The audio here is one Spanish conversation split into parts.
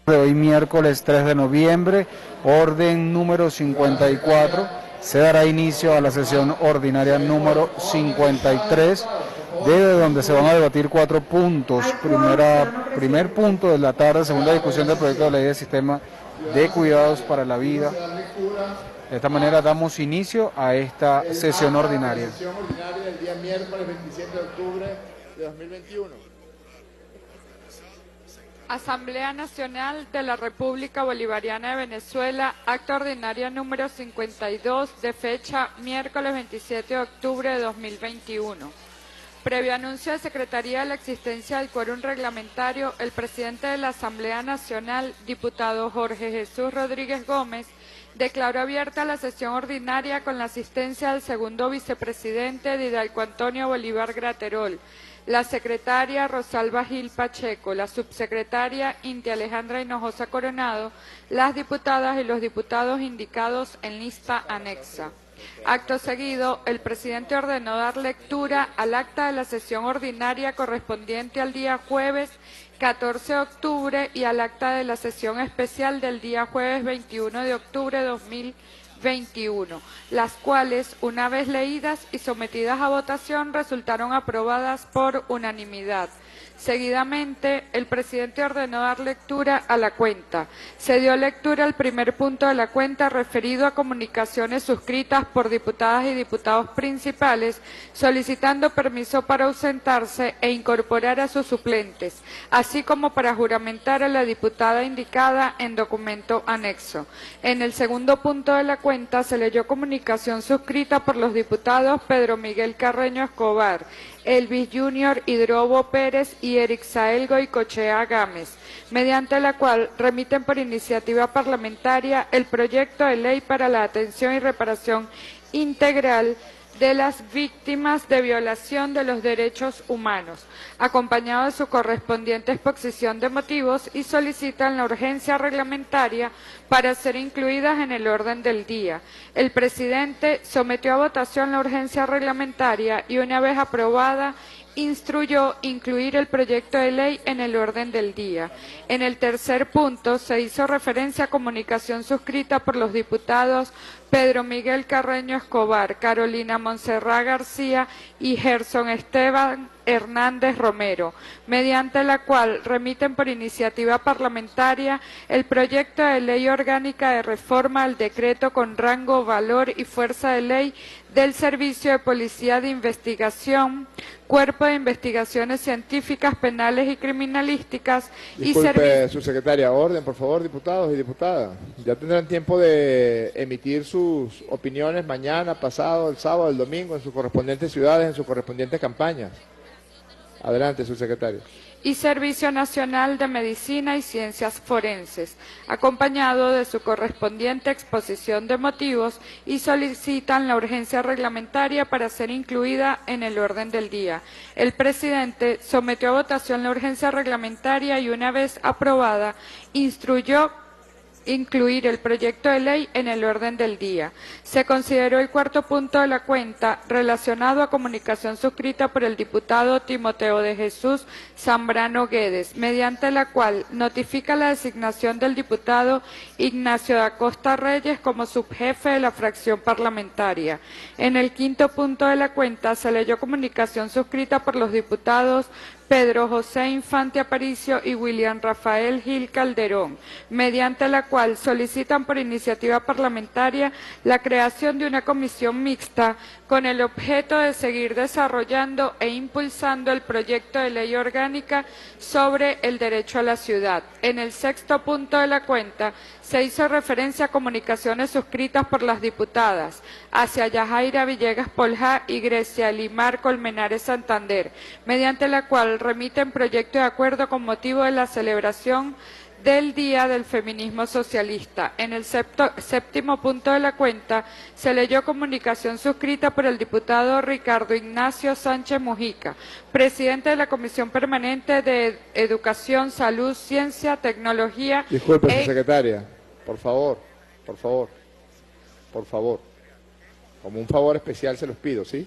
De hoy miércoles 3 de noviembre, orden número 54, se dará inicio a la sesión ordinaria número 53, de donde se van a debatir 4 puntos. Primer punto de la tarde, segunda discusión del proyecto de ley del sistema de cuidados para la vida. De esta manera damos inicio a esta sesión ordinaria. La sesión ordinaria del día miércoles 27 de octubre de 2021. Asamblea Nacional de la República Bolivariana de Venezuela, acta ordinaria número 52 de fecha miércoles 27 de octubre de 2021. Previo anuncio de Secretaría de la existencia del quórum reglamentario, el presidente de la Asamblea Nacional, diputado Jorge Jesús Rodríguez Gómez, declaró abierta la sesión ordinaria con la asistencia del segundo vicepresidente Didalgo Antonio Bolívar Graterol, la secretaria Rosalba Gil Pacheco, la subsecretaria Inti Alejandra Hinojosa Coronado, las diputadas y los diputados indicados en lista anexa. Acto seguido, el presidente ordenó dar lectura al acta de la sesión ordinaria correspondiente al día jueves 14 de octubre y al acta de la sesión especial del día jueves 21 de octubre de 2021, las cuales, una vez leídas y sometidas a votación, resultaron aprobadas por unanimidad. Seguidamente, el presidente ordenó dar lectura a la cuenta. Se dio lectura al primer punto de la cuenta referido a comunicaciones suscritas por diputadas y diputados principales solicitando permiso para ausentarse e incorporar a sus suplentes, así como para juramentar a la diputada indicada en documento anexo. En el segundo punto de la cuenta se leyó comunicación suscrita por los diputados Pedro Miguel Carreño Escobar, Elvis Junior Hidrobo Pérez y Erixael Goicochea Gámez, mediante la cual remiten por iniciativa parlamentaria el proyecto de ley para la atención y reparación integral de las víctimas de violación de los derechos humanos, acompañado de su correspondiente exposición de motivos, y solicitan la urgencia reglamentaria para ser incluidas en el orden del día. El presidente sometió a votación la urgencia reglamentaria y, una vez aprobada, instruyó incluir el proyecto de ley en el orden del día. En el tercer punto se hizo referencia a comunicación suscrita por los diputados Pedro Miguel Carreño Escobar, Carolina Montserrat García y Gerson Esteban Hernández Romero, mediante la cual remiten por iniciativa parlamentaria el proyecto de ley orgánica de reforma al decreto con rango, valor y fuerza de ley del Servicio de Policía de Investigación, Cuerpo de Investigaciones Científicas, Penales y Criminalísticas. Disculpe, subsecretaria, orden, por favor, diputados y diputadas. Ya tendrán tiempo de emitir sus opiniones mañana, pasado, el sábado, el domingo, en sus correspondientes ciudades, en sus correspondientes campañas. Adelante, subsecretario. Y Servicio Nacional de Medicina y Ciencias Forenses, acompañado de su correspondiente exposición de motivos, y solicitan la urgencia reglamentaria para ser incluida en el orden del día. El presidente sometió a votación la urgencia reglamentaria y, una vez aprobada, instruyó incluir el proyecto de ley en el orden del día. Se consideró el cuarto punto de la cuenta relacionado a comunicación suscrita por el diputado Timoteo de Jesús Zambrano Guedes, mediante la cual notifica la designación del diputado Ignacio da Costa Reyes como subjefe de la fracción parlamentaria. En el quinto punto de la cuenta se leyó comunicación suscrita por los diputados Pedro José Infante Aparicio y William Rafael Gil Calderón, mediante la cual solicitan por iniciativa parlamentaria la creación de una comisión mixta con el objeto de seguir desarrollando e impulsando el proyecto de ley orgánica sobre el derecho a la ciudad. En el sexto punto de la cuenta se hizo referencia a comunicaciones suscritas por las diputadas Hacia Yajaira Villegas Poljá y Grecia Limar Colmenares Santander, mediante la cual remiten proyecto de acuerdo con motivo de la celebración del Día del Feminismo Socialista. En el séptimo punto de la cuenta se leyó comunicación suscrita por el diputado Ricardo Ignacio Sánchez Mujica, presidente de la Comisión Permanente de Educación, Salud, Ciencia, Tecnología. Disculpe, secretaria, por favor, por favor, por favor. Como un favor especial se los pido, ¿sí?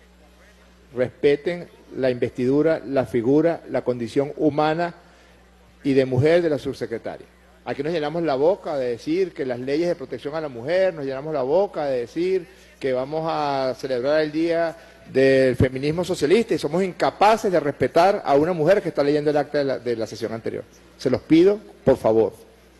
Respeten la investidura, la figura, la condición humana y de mujer de la subsecretaria. Aquí nos llenamos la boca de decir que las leyes de protección a la mujer, nos llenamos la boca de decir que vamos a celebrar el Día del Feminismo Socialista y somos incapaces de respetar a una mujer que está leyendo el acta de la sesión anterior. Se los pido, por favor.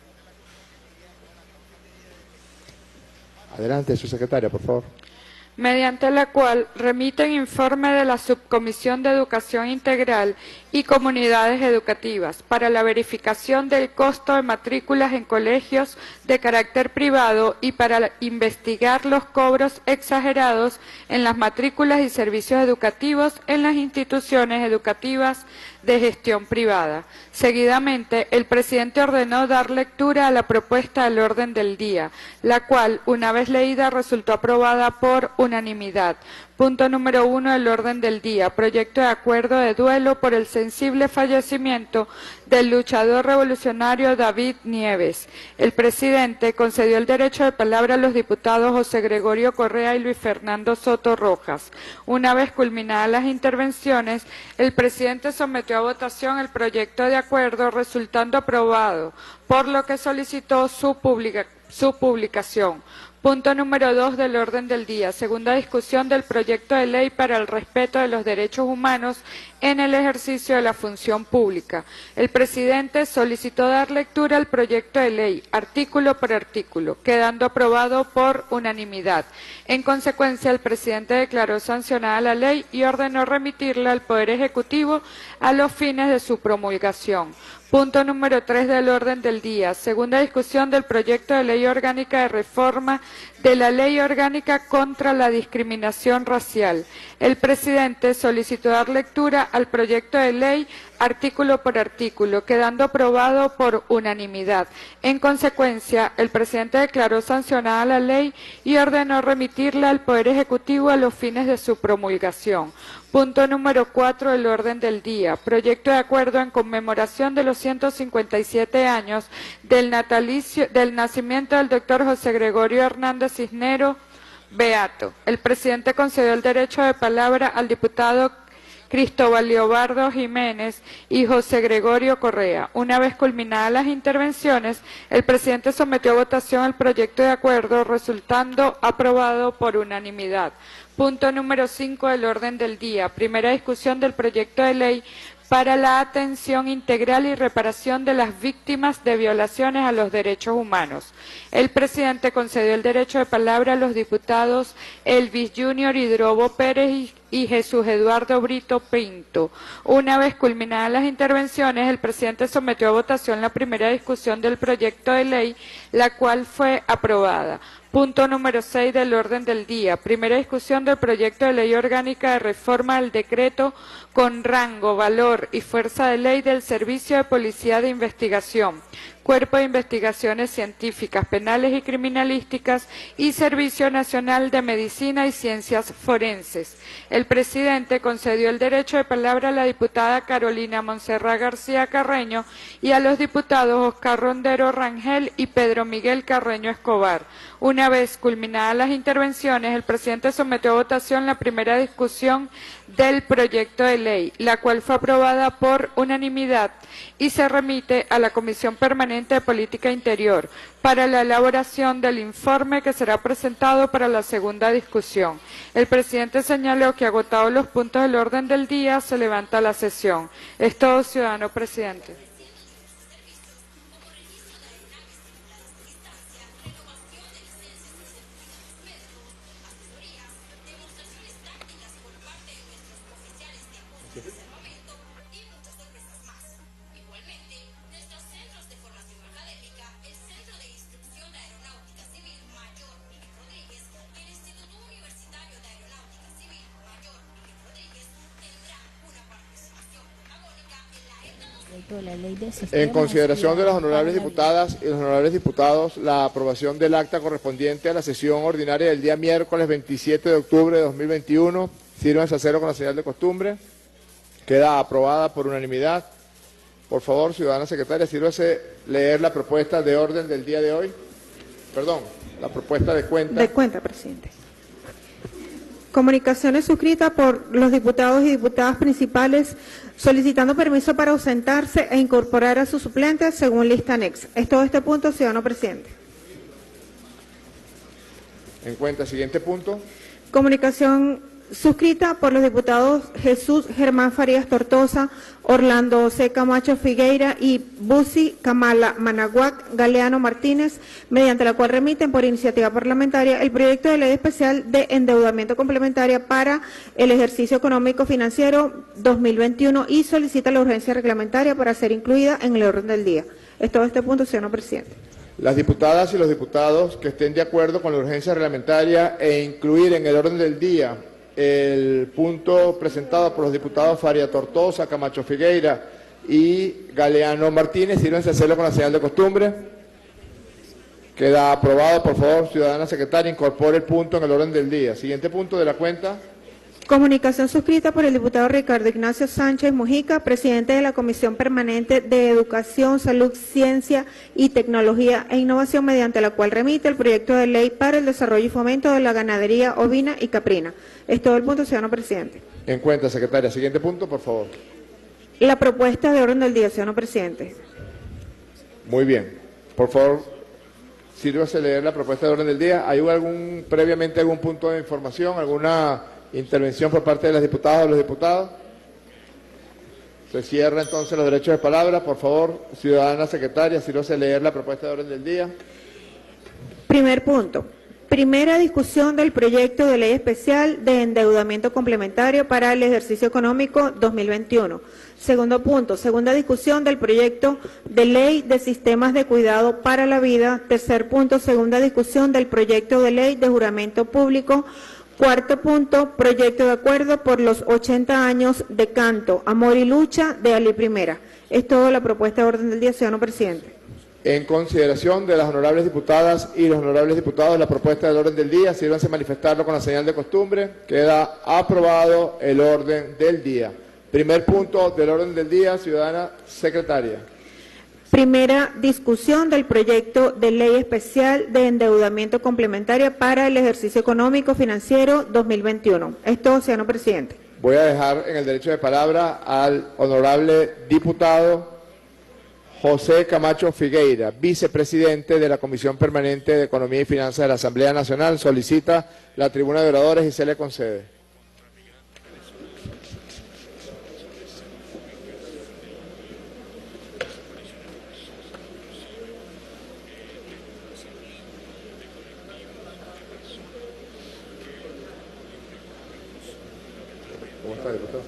Adelante, subsecretaria, por favor. Mediante la cual remiten informe de la Subcomisión de Educación Integral y Comunidades Educativas para la verificación del costo de matrículas en colegios de carácter privado y para investigar los cobros exagerados en las matrículas y servicios educativos en las instituciones educativas de gestión privada. Seguidamente, el presidente ordenó dar lectura a la propuesta del orden del día, la cual, una vez leída, resultó aprobada por unanimidad. Punto número 1 del orden del día, proyecto de acuerdo de duelo por el sensible fallecimiento del luchador revolucionario David Nieves. El presidente concedió el derecho de palabra a los diputados José Gregorio Correa y Luis Fernando Soto Rojas. Una vez culminadas las intervenciones, el presidente sometió a votación el proyecto de acuerdo resultando aprobado, por lo que solicitó su publicación. Punto número 2 del orden del día. Segunda discusión del proyecto de ley para el respeto de los derechos humanos en el ejercicio de la función pública. El presidente solicitó dar lectura al proyecto de ley, artículo por artículo, quedando aprobado por unanimidad. En consecuencia, el presidente declaró sancionada la ley y ordenó remitirla al Poder Ejecutivo a los fines de su promulgación. Punto número 3 del orden del día. Segunda discusión del proyecto de ley orgánica de reforma de la Ley Orgánica contra la Discriminación Racial. El presidente solicitó dar lectura al proyecto de ley artículo por artículo, quedando aprobado por unanimidad. En consecuencia, el presidente declaró sancionada la ley y ordenó remitirla al Poder Ejecutivo a los fines de su promulgación. Punto número 4 del orden del día. Proyecto de acuerdo en conmemoración de los 157 años del nacimiento del doctor José Gregorio Hernández Cisneros, beato. El presidente concedió el derecho de palabra al diputado Cristóbal Leobardo Jiménez y José Gregorio Correa. Una vez culminadas las intervenciones, el presidente sometió a votación el proyecto de acuerdo, resultando aprobado por unanimidad. Punto número 5 del orden del día. Primera discusión del proyecto de ley para la atención integral y reparación de las víctimas de violaciones a los derechos humanos. El presidente concedió el derecho de palabra a los diputados Elvis Junior Hidrobo Pérez y Jesús Eduardo Brito Pinto. Una vez culminadas las intervenciones, el presidente sometió a votación la primera discusión del proyecto de ley, la cual fue aprobada. Punto número 6 del orden del día. Primera discusión del proyecto de ley orgánica de reforma al decreto con rango, valor y fuerza de ley del Servicio de Policía de Investigación, Cuerpo de Investigaciones Científicas, Penales y Criminalísticas y Servicio Nacional de Medicina y Ciencias Forenses. El presidente concedió el derecho de palabra a la diputada Carolina Montserrat García Carreño y a los diputados Oscar Rondero Rangel y Pedro Miguel Carreño Escobar. Una vez culminadas las intervenciones, el presidente sometió a votación la primera discusión del proyecto de ley, la cual fue aprobada por unanimidad y se remite a la Comisión Permanente de Política Interior para la elaboración del informe que será presentado para la segunda discusión. El presidente señaló que agotados los puntos del orden del día, se levanta la sesión. Es todo, ciudadano presidente. En consideración de las honorables diputadas y los honorables diputados, la aprobación del acta correspondiente a la sesión ordinaria del día miércoles 27 de octubre de 2021, sírvanse a cero con la señal de costumbre, queda aprobada por unanimidad. Por favor, ciudadana secretaria, sírvase leer la propuesta de orden del día de hoy. Perdón, la propuesta de cuenta. De cuenta, presidente. Comunicaciones suscritas por los diputados y diputadas principales solicitando permiso para ausentarse e incorporar a sus suplentes según lista anexa. Es todo este punto, ciudadano presidente. En cuenta, siguiente punto. Comunicación suscrita por los diputados Jesús Germán Farías Tortosa, Orlando C. Camacho Figueira y Busi Kamala Managuac Galeano Martínez, mediante la cual remiten por iniciativa parlamentaria el proyecto de ley especial de endeudamiento complementaria para el ejercicio económico financiero 2021 y solicita la urgencia reglamentaria para ser incluida en el orden del día. Es todo este punto, señor presidente. Las diputadas y los diputados que estén de acuerdo con la urgencia reglamentaria e incluir en el orden del día el punto presentado por los diputados Faria Tortosa, Camacho Figueira y Galeano Martínez, sírvanse a hacerlo con la señal de costumbre. Queda aprobado. Por favor, ciudadana secretaria, incorpore el punto en el orden del día. Siguiente punto de la cuenta. Comunicación suscrita por el diputado Ricardo Ignacio Sánchez Mujica, presidente de la Comisión Permanente de Educación, Salud, Ciencia y Tecnología e Innovación, mediante la cual remite el proyecto de ley para el desarrollo y fomento de la ganadería ovina y caprina. Es todo el punto, ciudadano presidente. En cuenta, secretaria. Siguiente punto, por favor. La propuesta de orden del día, ciudadano presidente. Muy bien. Por favor, sírvase a leer la propuesta de orden del día. ¿Hay previamente algún punto de información, alguna intervención por parte de las diputadas o los diputados? Se cierra entonces los derechos de palabra. Por favor, ciudadana secretaria, sírvase a leer la propuesta de orden del día. Primer punto. Primera discusión del proyecto de ley especial de endeudamiento complementario para el ejercicio económico 2021. Segundo punto, segunda discusión del proyecto de ley de sistemas de cuidado para la vida. Tercer punto, segunda discusión del proyecto de ley de juramento público. Cuarto punto, proyecto de acuerdo por los 80 años de canto, amor y lucha de Ali Primera. Es toda la propuesta de orden del día, ciudadano presidente. En consideración de las honorables diputadas y los honorables diputados, la propuesta del orden del día, sírvanse a manifestarlo con la señal de costumbre. Queda aprobado el orden del día. Primer punto del orden del día, ciudadana secretaria. Primera discusión del proyecto de ley especial de endeudamiento complementario para el ejercicio económico financiero 2021. Es todo, ciudadano presidente. Voy a dejar en el derecho de palabra al honorable diputado José Camacho Figueira, vicepresidente de la Comisión Permanente de Economía y Finanzas de la Asamblea Nacional. Solicita la tribuna de oradores y se le concede. ¿Cómo está, diputado?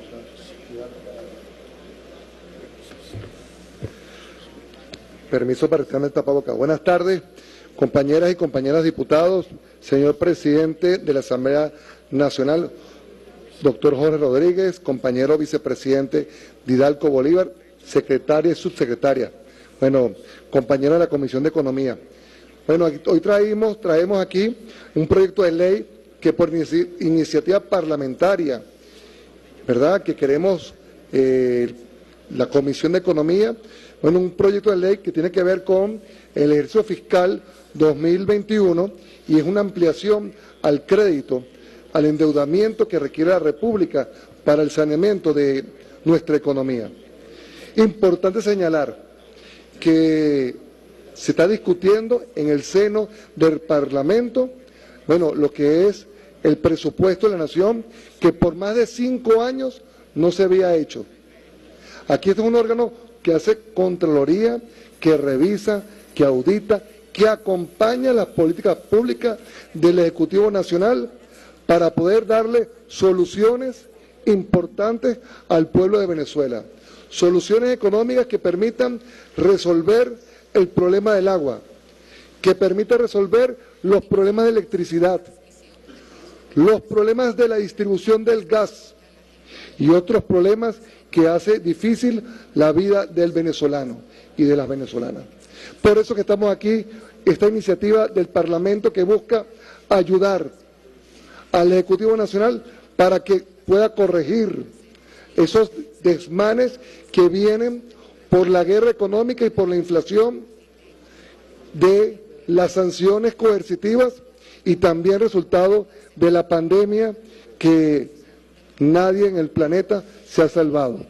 Permiso para quitarme el tapabocas. Buenas tardes, compañeras y compañeros diputados, señor presidente de la Asamblea Nacional, doctor Jorge Rodríguez, compañero vicepresidente Didalco Bolívar, secretaria y subsecretaria. Bueno, compañero de la Comisión de Economía. Bueno, hoy traemos aquí un proyecto de ley que por iniciativa parlamentaria, ¿verdad?, que queremos la Comisión de Economía. Bueno, un proyecto de ley que tiene que ver con el ejercicio fiscal 2021 y es una ampliación al crédito, al endeudamiento que requiere la República para el saneamiento de nuestra economía. Importante señalar que se está discutiendo en el seno del Parlamento, bueno, lo que es el presupuesto de la Nación, que por más de 5 años no se había hecho. Aquí este es un órgano que hace contraloría, que revisa, que audita, que acompaña las políticas públicas del Ejecutivo Nacional para poder darle soluciones importantes al pueblo de Venezuela. Soluciones económicas que permitan resolver el problema del agua, que permitan resolver los problemas de electricidad, los problemas de la distribución del gas y otros problemas que hace difícil la vida del venezolano y de las venezolanas. Por eso que estamos aquí, esta iniciativa del Parlamento que busca ayudar al Ejecutivo Nacional para que pueda corregir esos desmanes que vienen por la guerra económica y por la inflación, de las sanciones coercitivas y también resultado de la pandemia que nadie en el planeta se ha salvado.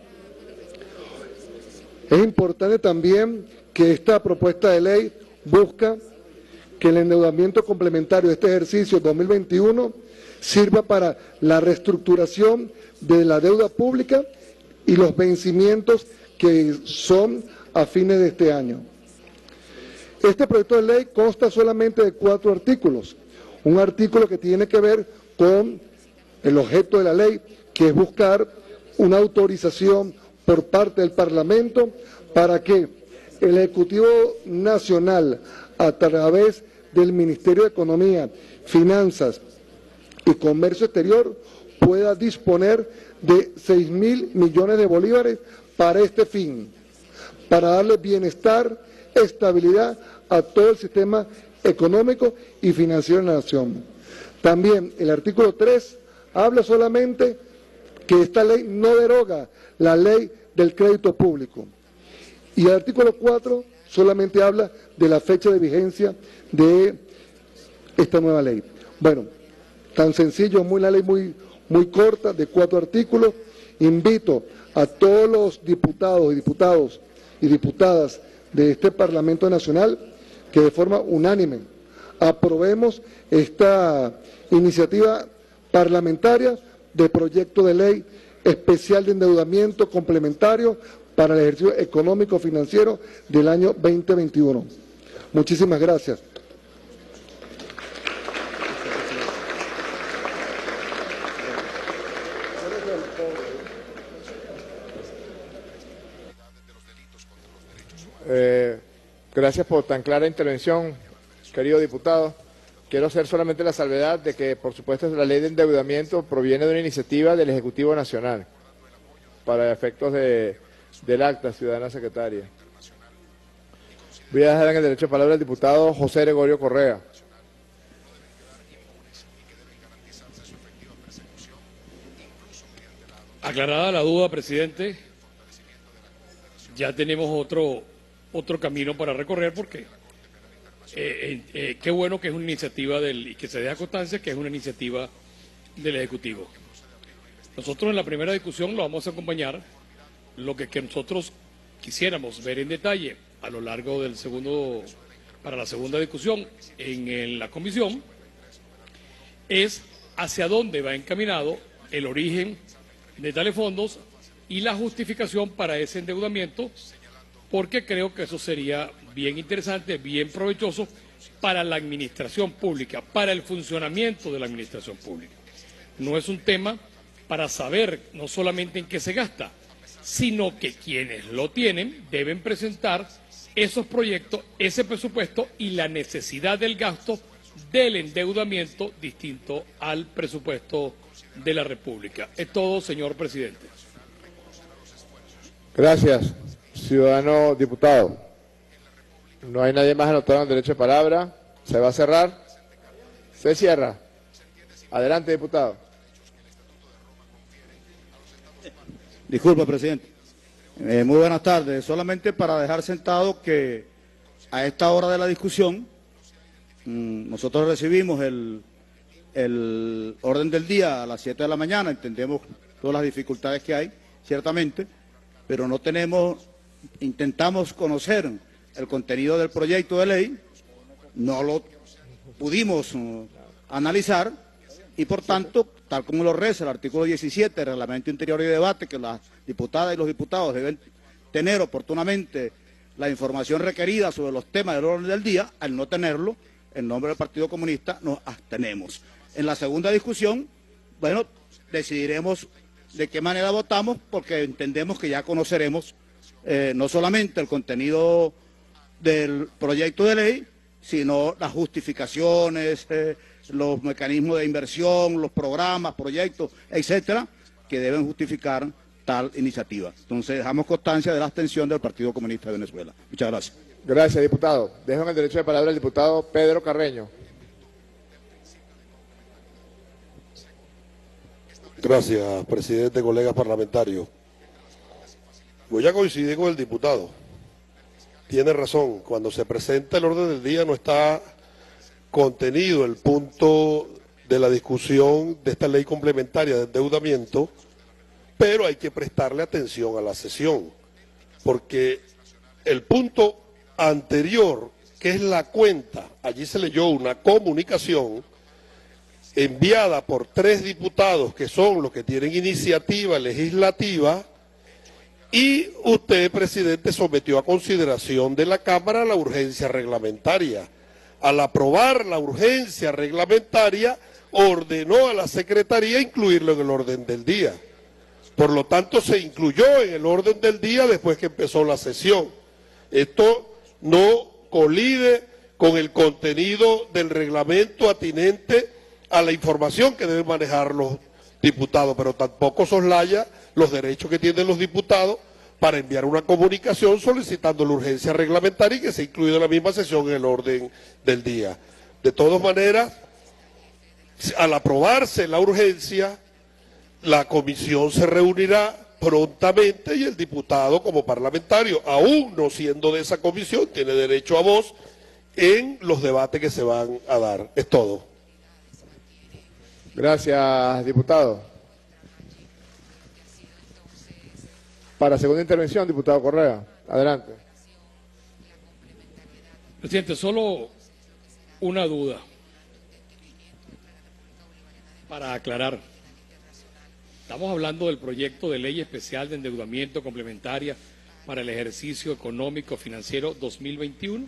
Es importante también que esta propuesta de ley busca que el endeudamiento complementario de este ejercicio 2021 sirva para la reestructuración de la deuda pública y los vencimientos que son a fines de este año. Este proyecto de ley consta solamente de 4 artículos. Un artículo que tiene que ver con el objeto de la ley, que es buscar una autorización por parte del Parlamento para que el Ejecutivo Nacional, a través del Ministerio de Economía, Finanzas y Comercio Exterior, pueda disponer de 6.000 millones de bolívares para este fin, para darle bienestar, estabilidad a todo el sistema económico y financiero de la nación. También el artículo 3 habla solamente que esta ley no deroga la ley del crédito público. Y el artículo 4 solamente habla de la fecha de vigencia de esta nueva ley. Bueno, tan sencillo, una ley muy corta, de 4 artículos. Invito a todos los diputados y diputadas de este Parlamento Nacional que de forma unánime aprobemos esta iniciativa parlamentaria de proyecto de ley especial de endeudamiento complementario para el ejercicio económico financiero del año 2021. Muchísimas gracias. Gracias por tan clara intervención, querido diputado. Quiero hacer solamente la salvedad de que, por supuesto, la ley de endeudamiento proviene de una iniciativa del Ejecutivo Nacional para efectos del acta, ciudadana secretaria. Voy a dejar en el derecho de palabra al diputado José Gregorio Correa. Aclarada la duda, presidente, ya tenemos otro camino para recorrer porque qué bueno que es una iniciativa y que se deja constancia que es una iniciativa del Ejecutivo. Nosotros en la primera discusión lo vamos a acompañar. Lo que nosotros quisiéramos ver en detalle a lo largo para la segunda discusión en la comisión es hacia dónde va encaminado el origen de tales fondos y la justificación para ese endeudamiento, porque creo que eso sería bien interesante, bien provechoso para la administración pública, para el funcionamiento de la administración pública. No es un tema para saber no solamente en qué se gasta, sino que quienes lo tienen deben presentar esos proyectos, ese presupuesto y la necesidad del gasto del endeudamiento distinto al presupuesto de la República. Es todo, señor presidente. Gracias, ciudadano diputado. No hay nadie más anotado en el derecho de palabra. ¿Se va a cerrar? Se cierra. Adelante, diputado. Disculpa, presidente. Muy buenas tardes. Solamente para dejar sentado que a esta hora de la discusión nosotros recibimos el orden del día a las 7 de la mañana. Entendemos todas las dificultades que hay, ciertamente, pero intentamos conocer el contenido del proyecto de ley, no lo pudimos analizar y por tanto, tal como lo reza el artículo 17 del Reglamento Interior y Debate, que las diputadas y los diputados deben tener oportunamente la información requerida sobre los temas del orden del día, al no tenerlo, en nombre del Partido Comunista nos abstenemos. En la segunda discusión, bueno, decidiremos de qué manera votamos, porque entendemos que ya conoceremos no solamente el contenido del proyecto de ley, sino las justificaciones, los mecanismos de inversión, los programas, proyectos, etcétera, que deben justificar tal iniciativa. Entonces, dejamos constancia de la abstención del Partido Comunista de Venezuela. Muchas gracias. Gracias, diputado. Dejo en el derecho de palabra al diputado Pedro Carreño. Gracias, presidente, colegas parlamentarios. Voy a coincidir con el diputado. Tiene razón, cuando se presenta el orden del día no está contenido el punto de la discusión de esta ley complementaria de endeudamiento, pero hay que prestarle atención a la sesión, porque el punto anterior, que es la cuenta, allí se leyó una comunicación enviada por 3 diputados que son los que tienen iniciativa legislativa, y usted, presidente, sometió a consideración de la Cámara la urgencia reglamentaria. Al aprobar la urgencia reglamentaria, ordenó a la Secretaría incluirlo en el orden del día. Por lo tanto, se incluyó en el orden del día después que empezó la sesión. Esto no colide con el contenido del reglamento atinente a la información que deben manejar los diputados, pero tampoco soslaya los derechos que tienen los diputados para enviar una comunicación solicitando la urgencia reglamentaria y que se incluya en la misma sesión en el orden del día. De todas maneras, al aprobarse la urgencia, la comisión se reunirá prontamente y el diputado como parlamentario, aún no siendo de esa comisión, tiene derecho a voz en los debates que se van a dar. Es todo. Gracias, diputado. Para segunda intervención, diputado Correa. Adelante. Presidente, solo una duda para aclarar. Estamos hablando del proyecto de ley especial de endeudamiento complementaria para el ejercicio económico financiero 2021.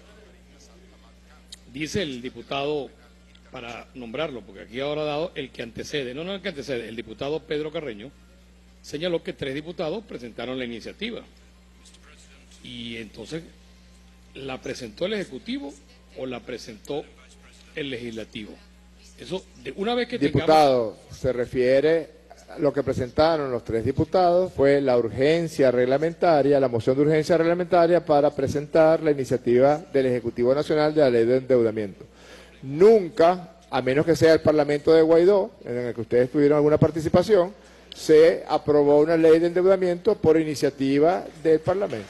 Dice el diputado, para nombrarlo, porque aquí ahora ha dado el que antecede, no el que antecede, el diputado Pedro Carreño, señaló que 3 diputados presentaron la iniciativa. Y entonces, ¿la presentó el Ejecutivo o la presentó el Legislativo? Eso, de una vez que diputado, se refiere a lo que presentaron los 3 diputados, fue la urgencia reglamentaria, la moción de urgencia reglamentaria para presentar la iniciativa del Ejecutivo Nacional de la Ley de Endeudamiento. Nunca, a menos que sea el Parlamento de Guaidó, en el que ustedes tuvieron alguna participación, se aprobó una ley de endeudamiento por iniciativa del Parlamento.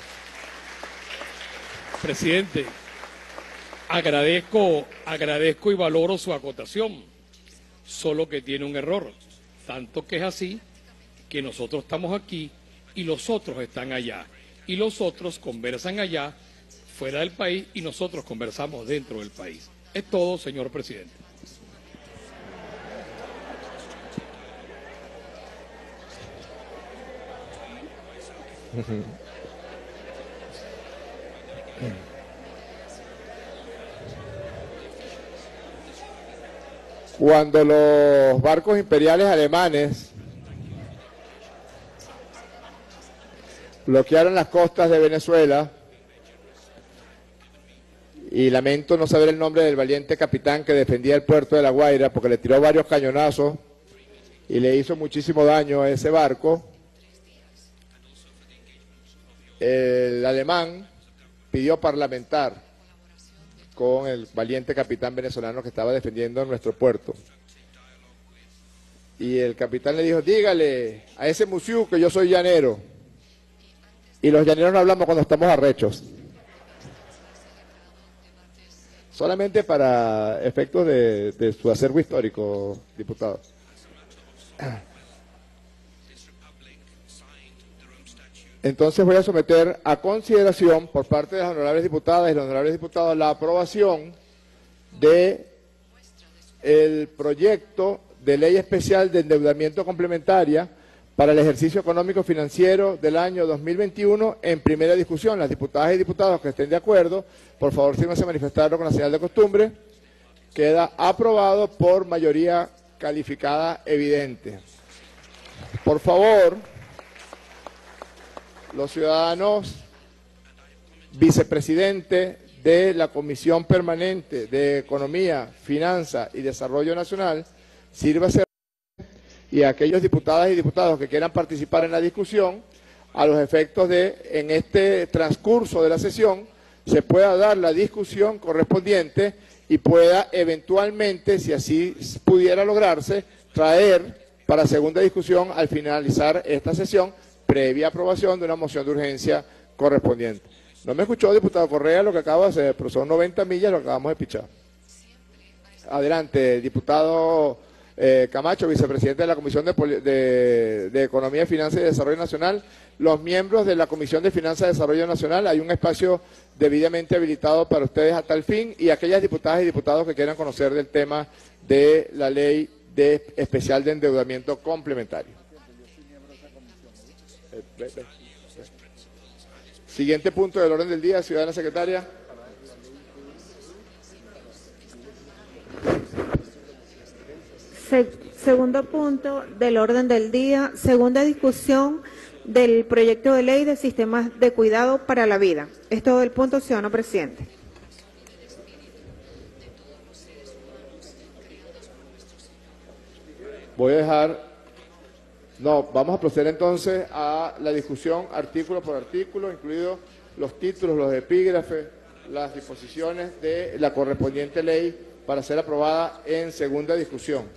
Presidente, agradezco y valoro su acotación, solo que tiene un error, tanto que es así que nosotros estamos aquí y los otros están allá, y los otros conversan allá, fuera del país, y nosotros conversamos dentro del país. Es todo, señor presidente. Cuando los barcos imperiales alemanes bloquearon las costas de Venezuela, y lamento no saber el nombre del valiente capitán que defendía el puerto de La Guaira porque le tiró varios cañonazos y le hizo muchísimo daño a ese barco, el alemán pidió parlamentar con el valiente capitán venezolano que estaba defendiendo nuestro puerto. Y el capitán le dijo, dígale a ese musiú que yo soy llanero. Y los llaneros no hablamos cuando estamos arrechos. Solamente para efectos de su acervo histórico, diputado. Entonces voy a someter a consideración por parte de las honorables diputadas y los honorables diputados la aprobación de el proyecto de ley especial de endeudamiento complementaria para el ejercicio económico financiero del año 2021 en primera discusión. Las diputadas y diputados que estén de acuerdo, por favor, sírvanse a manifestarlo con la señal de costumbre. Queda aprobado por mayoría calificada evidente. Por favor, los ciudadanos vicepresidente de la Comisión Permanente de Economía, Finanza y Desarrollo Nacional, sírvase y a aquellos diputadas y diputados que quieran participar en la discusión, a los efectos de, en este transcurso de la sesión, se pueda dar la discusión correspondiente y pueda eventualmente, si así pudiera lograrse, traer para segunda discusión al finalizar esta sesión, previa aprobación de una moción de urgencia correspondiente. No me escuchó, diputado Correa, lo que acabo de hacer, pero son 90 millas lo que acabamos de pichar. Adelante, diputado Camacho, vicepresidente de la Comisión de Economía, Finanzas y Desarrollo Nacional. Los miembros de la Comisión de Finanzas y Desarrollo Nacional, hay un espacio debidamente habilitado para ustedes a tal fin, y aquellas diputadas y diputados que quieran conocer del tema de la ley especial de endeudamiento complementario. Siguiente punto del orden del día, ciudadana secretaria. Segundo punto del orden del día, segunda discusión del proyecto de ley de sistemas de cuidado para la vida. Es todo el punto, ciudadano presidente. Voy a dejar... No, vamos a proceder entonces a la discusión artículo por artículo, incluidos los títulos, los epígrafes, las disposiciones de la correspondiente ley para ser aprobada en segunda discusión.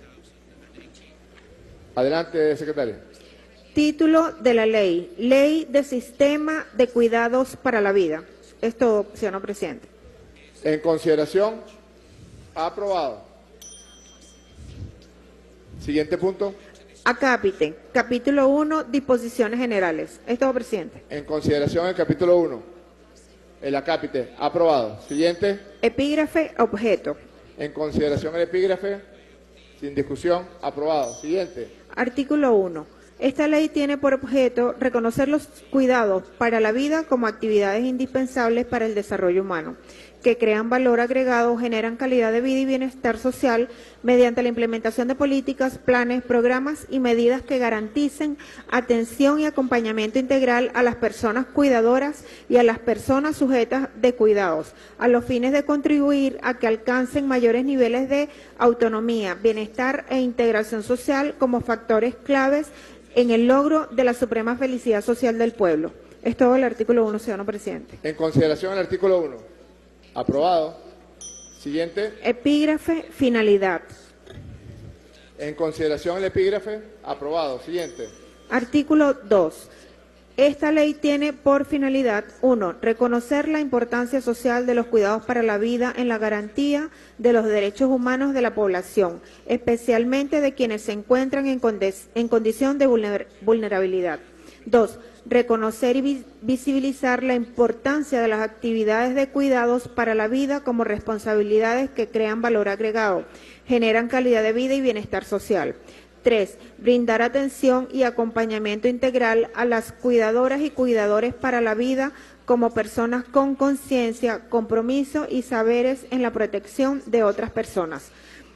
Adelante, secretaria. Título de la ley, Ley de Sistema de Cuidados para la Vida. Es todo, ciudadano presidente. En consideración, aprobado. Siguiente punto. Acápite, capítulo 1, disposiciones generales. Es todo, presidente. En consideración el capítulo 1. El acápite, aprobado. Siguiente. Epígrafe, objeto. En consideración el epígrafe, sin discusión, aprobado. Siguiente. Artículo 1. Esta ley tiene por objeto reconocer los cuidados para la vida como actividades indispensables para el desarrollo humano, que crean valor agregado, generan calidad de vida y bienestar social mediante la implementación de políticas, planes, programas y medidas que garanticen atención y acompañamiento integral a las personas cuidadoras y a las personas sujetas de cuidados, a los fines de contribuir a que alcancen mayores niveles de autonomía, bienestar e integración social como factores claves en el logro de la suprema felicidad social del pueblo. Es todo el artículo 1, ciudadano presidente. En consideración el artículo 1. Aprobado. Siguiente. Epígrafe, finalidad. En consideración el epígrafe, aprobado. Siguiente. Artículo 2. Esta ley tiene por finalidad, 1, reconocer la importancia social de los cuidados para la vida en la garantía de los derechos humanos de la población, especialmente de quienes se encuentran en condición de vulnerabilidad. 2, reconocer y visibilizar la importancia de las actividades de cuidados para la vida como responsabilidades que crean valor agregado, generan calidad de vida y bienestar social. 3, brindar atención y acompañamiento integral a las cuidadoras y cuidadores para la vida como personas con conciencia, compromiso y saberes en la protección de otras personas.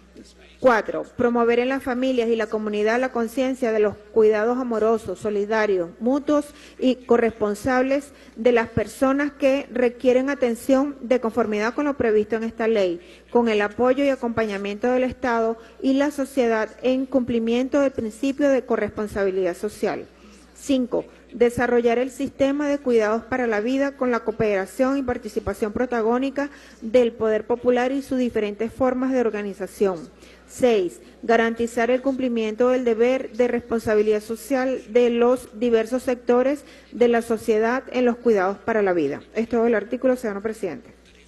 4, promover en las familias y la comunidad la conciencia de los cuidados amorosos, solidarios, mutuos y corresponsables de las personas que requieren atención de conformidad con lo previsto en esta ley, con el apoyo y acompañamiento del Estado y la sociedad en cumplimiento del principio de corresponsabilidad social. 5, desarrollar el sistema de cuidados para la vida con la cooperación y participación protagónica del poder popular y sus diferentes formas de organización. 6, garantizar el cumplimiento del deber de responsabilidad social de los diversos sectores de la sociedad en los cuidados para la vida. Es todo el artículo, ciudadano presidente.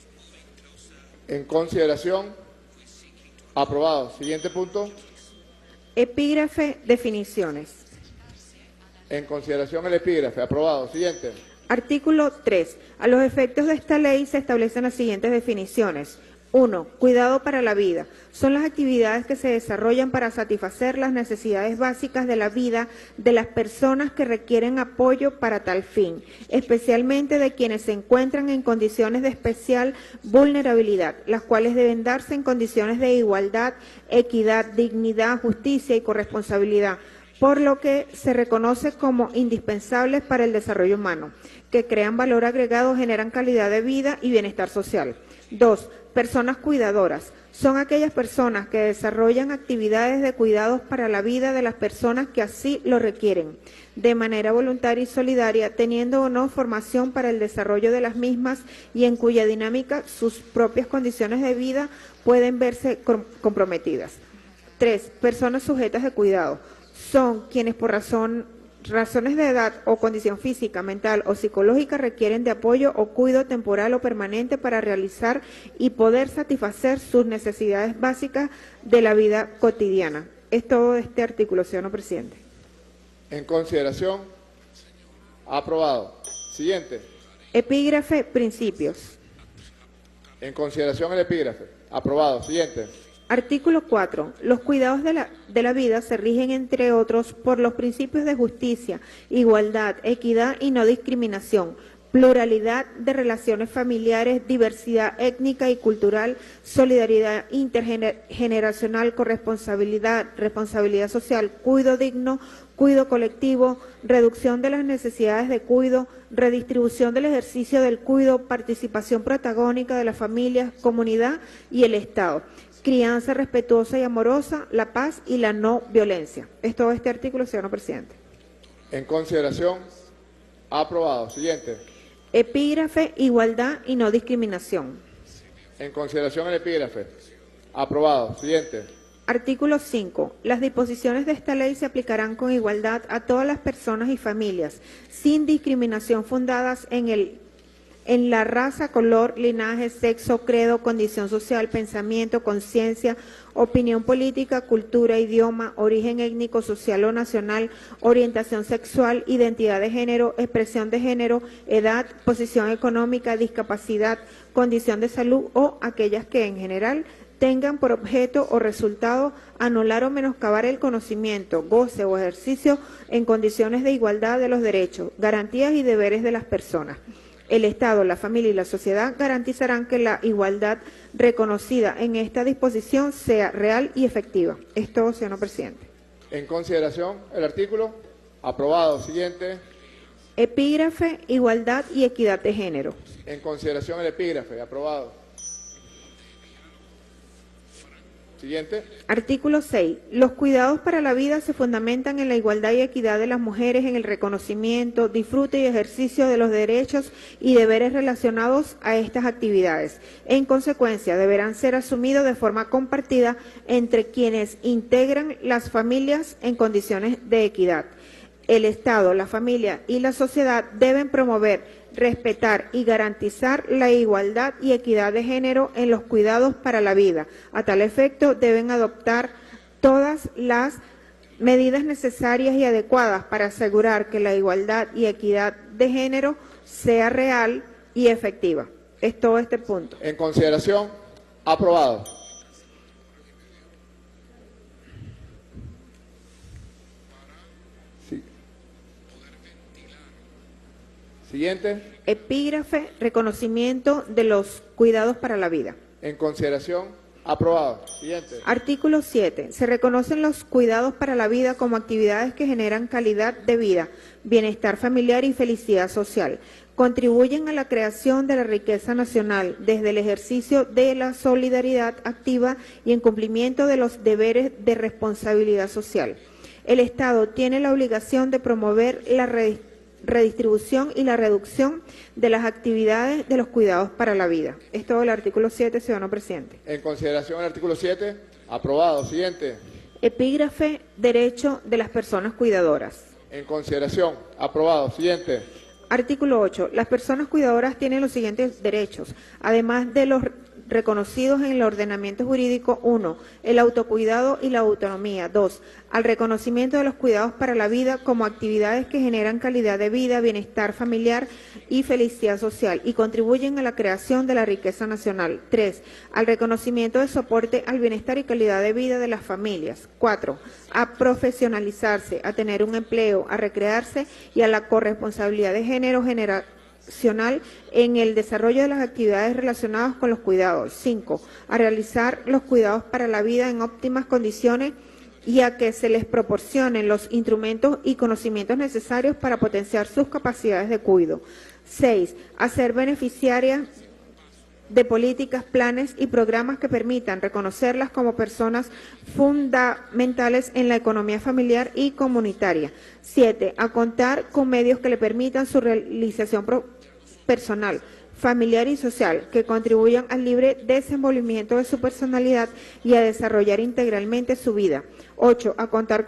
En consideración, aprobado. Siguiente punto. Epígrafe, definiciones. En consideración el epígrafe, aprobado. Siguiente. Artículo 3. A los efectos de esta ley se establecen las siguientes definiciones. 1. Cuidado para la vida. Son las actividades que se desarrollan para satisfacer las necesidades básicas de la vida de las personas que requieren apoyo para tal fin, especialmente de quienes se encuentran en condiciones de especial vulnerabilidad, las cuales deben darse en condiciones de igualdad, equidad, dignidad, justicia y corresponsabilidad, por lo que se reconoce como indispensables para el desarrollo humano, que crean valor agregado, generan calidad de vida y bienestar social. 2. Personas cuidadoras. Son aquellas personas que desarrollan actividades de cuidados para la vida de las personas que así lo requieren, de manera voluntaria y solidaria, teniendo o no formación para el desarrollo de las mismas y en cuya dinámica sus propias condiciones de vida pueden verse comprometidas. 3. Personas sujetas de cuidado. Son quienes por razón razones de edad o condición física, mental o psicológica requieren de apoyo o cuidado temporal o permanente para realizar y poder satisfacer sus necesidades básicas de la vida cotidiana. Es todo este artículo, señor presidente. En consideración. Aprobado. Siguiente. Epígrafe, principios. En consideración el epígrafe. Aprobado. Siguiente. Artículo 4. Los cuidados de la vida se rigen, entre otros, por los principios de justicia, igualdad, equidad y no discriminación, pluralidad de relaciones familiares, diversidad étnica y cultural, solidaridad intergeneracional, corresponsabilidad, responsabilidad social, cuidado digno, cuidado colectivo, reducción de las necesidades de cuidado, redistribución del ejercicio del cuidado, participación protagónica de las familias, comunidad y el Estado, crianza respetuosa y amorosa, la paz y la no violencia. Es todo este artículo, señor presidente. En consideración. Aprobado. Siguiente. Epígrafe, igualdad y no discriminación. En consideración el epígrafe. Aprobado. Siguiente. Artículo 5. Las disposiciones de esta ley se aplicarán con igualdad a todas las personas y familias, sin discriminación fundadas en la raza, color, linaje, sexo, credo, condición social, pensamiento, conciencia, opinión política, cultura, idioma, origen étnico, social o nacional, orientación sexual, identidad de género, expresión de género, edad, posición económica, discapacidad, condición de salud o aquellas que en general tengan por objeto o resultado anular o menoscabar el conocimiento, goce o ejercicio en condiciones de igualdad de los derechos, garantías y deberes de las personas. El Estado, la familia y la sociedad garantizarán que la igualdad reconocida en esta disposición sea real y efectiva. Es todo, señor presidente. En consideración el artículo. Aprobado. Siguiente. Epígrafe, igualdad y equidad de género. En consideración el epígrafe. Aprobado. Siguiente. Artículo 6. Los cuidados para la vida se fundamentan en la igualdad y equidad de las mujeres en el reconocimiento, disfrute y ejercicio de los derechos y deberes relacionados a estas actividades. En consecuencia, deberán ser asumidos de forma compartida entre quienes integran las familias en condiciones de equidad. El Estado, la familia y la sociedad deben promover, respetar y garantizar la igualdad y equidad de género en los cuidados para la vida. A tal efecto, deben adoptar todas las medidas necesarias y adecuadas para asegurar que la igualdad y equidad de género sea real y efectiva. Es todo este punto. En consideración. Aprobado. Siguiente. Epígrafe, reconocimiento de los cuidados para la vida. En consideración. Aprobado. Siguiente. Artículo 7. Se reconocen los cuidados para la vida como actividades que generan calidad de vida, bienestar familiar y felicidad social. Contribuyen a la creación de la riqueza nacional desde el ejercicio de la solidaridad activa y en cumplimiento de los deberes de responsabilidad social. El Estado tiene la obligación de promover la redistribución y la reducción de las actividades de los cuidados para la vida. Es todo el artículo 7, ciudadano presidente. En consideración el artículo 7. Aprobado. Siguiente. Epígrafe, derecho de las personas cuidadoras. En consideración. Aprobado. Siguiente. Artículo 8. Las personas cuidadoras tienen los siguientes derechos, además de los reconocidos en el ordenamiento jurídico. 1. El autocuidado y la autonomía. 2. Al reconocimiento de los cuidados para la vida como actividades que generan calidad de vida, bienestar familiar y felicidad social y contribuyen a la creación de la riqueza nacional. 3. Al reconocimiento de soporte al bienestar y calidad de vida de las familias. 4. A profesionalizarse, a tener un empleo, a recrearse y a la corresponsabilidad de género en el desarrollo de las actividades relacionadas con los cuidados. 5. A realizar los cuidados para la vida en óptimas condiciones y a que se les proporcionen los instrumentos y conocimientos necesarios para potenciar sus capacidades de cuidado. 6. A ser beneficiarias de políticas, planes y programas que permitan reconocerlas como personas fundamentales en la economía familiar y comunitaria. 7. A contar con medios que le permitan su realización personal, familiar y social, que contribuyan al libre desenvolvimiento de su personalidad y a desarrollar integralmente su vida. 8. A contar con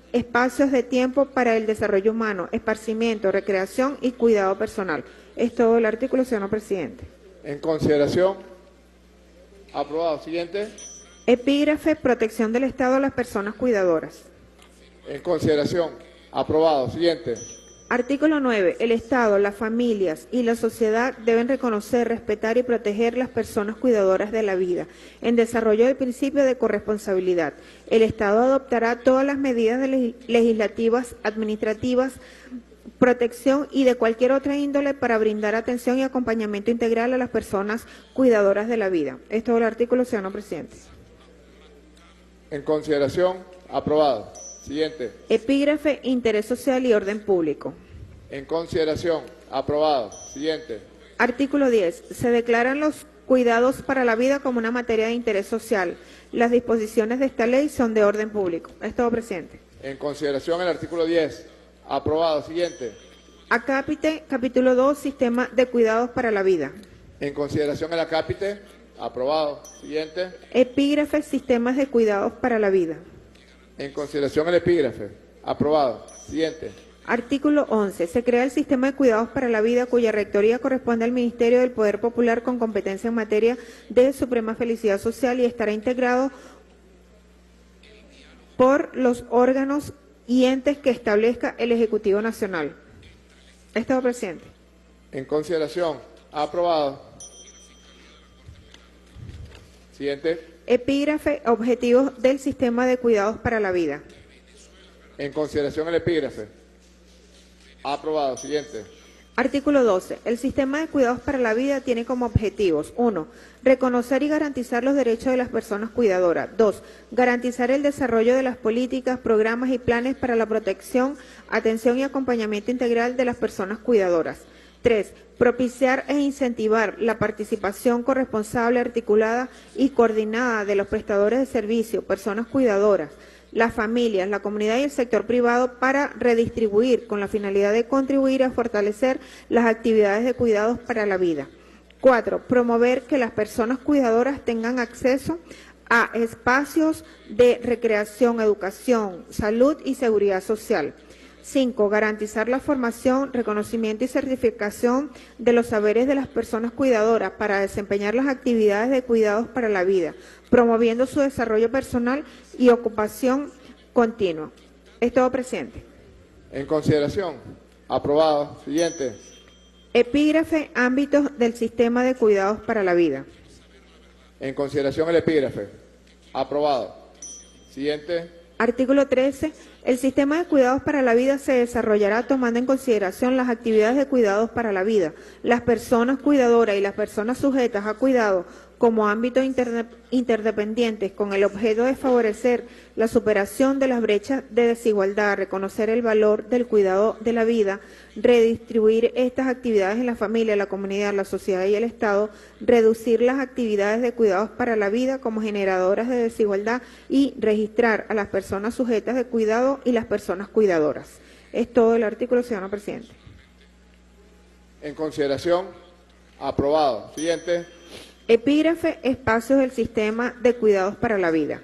espacios de tiempo para el desarrollo humano, esparcimiento, recreación y cuidado personal. Es todo el artículo, señor presidente. En consideración. Aprobado. Siguiente. Epígrafe, protección del Estado a las personas cuidadoras. En consideración. Aprobado. Siguiente. Artículo 9. El Estado, las familias y la sociedad deben reconocer, respetar y proteger las personas cuidadoras de la vida, en desarrollo del principio de corresponsabilidad. El Estado adoptará todas las medidas legislativas, administrativas, protección y de cualquier otra índole para brindar atención y acompañamiento integral a las personas cuidadoras de la vida. Es todo el artículo, señor presidente. En consideración. Aprobado. Siguiente. Epígrafe, interés social y orden público. En consideración. Aprobado. Siguiente. Artículo 10. Se declaran los cuidados para la vida como una materia de interés social. Las disposiciones de esta ley son de orden público. Es todo, presidente. En consideración el artículo 10. Aprobado. Siguiente. Acápite, capítulo 2, sistema de cuidados para la vida. En consideración el acápite. Aprobado. Siguiente. Epígrafe, sistemas de cuidados para la vida. En consideración el epígrafe. Aprobado. Siguiente. Artículo 11. Se crea el sistema de cuidados para la vida cuya rectoría corresponde al Ministerio del Poder Popular con competencia en materia de suprema felicidad social y estará integrado por los órganos y entes que establezca el Ejecutivo Nacional. Estado presidente. En consideración. Aprobado. Siguiente. Epígrafe, objetivos del sistema de cuidados para la vida. En consideración el epígrafe. Aprobado. Siguiente. Artículo 12. El sistema de cuidados para la vida tiene como objetivos: 1. Reconocer y garantizar los derechos de las personas cuidadoras. 2. Garantizar el desarrollo de las políticas, programas y planes para la protección, atención y acompañamiento integral de las personas cuidadoras. 3. Propiciar e incentivar la participación corresponsable, articulada y coordinada de los prestadores de servicio, personas cuidadoras, las familias, la comunidad y el sector privado para redistribuir con la finalidad de contribuir a fortalecer las actividades de cuidados para la vida. 4. Promover que las personas cuidadoras tengan acceso a espacios de recreación, educación, salud y seguridad social. 5. Garantizar la formación, reconocimiento y certificación de los saberes de las personas cuidadoras para desempeñar las actividades de cuidados para la vida, promoviendo su desarrollo personal y ocupación continua. Es todo, presidente. En consideración. Aprobado. Siguiente. Epígrafe, ámbitos del sistema de cuidados para la vida. En consideración el epígrafe. Aprobado. Siguiente. Artículo 13. El sistema de cuidados para la vida se desarrollará tomando en consideración las actividades de cuidados para la vida, las personas cuidadoras y las personas sujetas a cuidado como ámbitos interdependientes con el objeto de favorecer la superación de las brechas de desigualdad, reconocer el valor del cuidado de la vida, redistribuir estas actividades en la familia, la comunidad, la sociedad y el Estado, reducir las actividades de cuidados para la vida como generadoras de desigualdad y registrar a las personas sujetas de cuidado y las personas cuidadoras. Es todo el artículo, señor presidente. En consideración. Aprobado. Siguiente. Epígrafe, espacios del sistema de cuidados para la vida.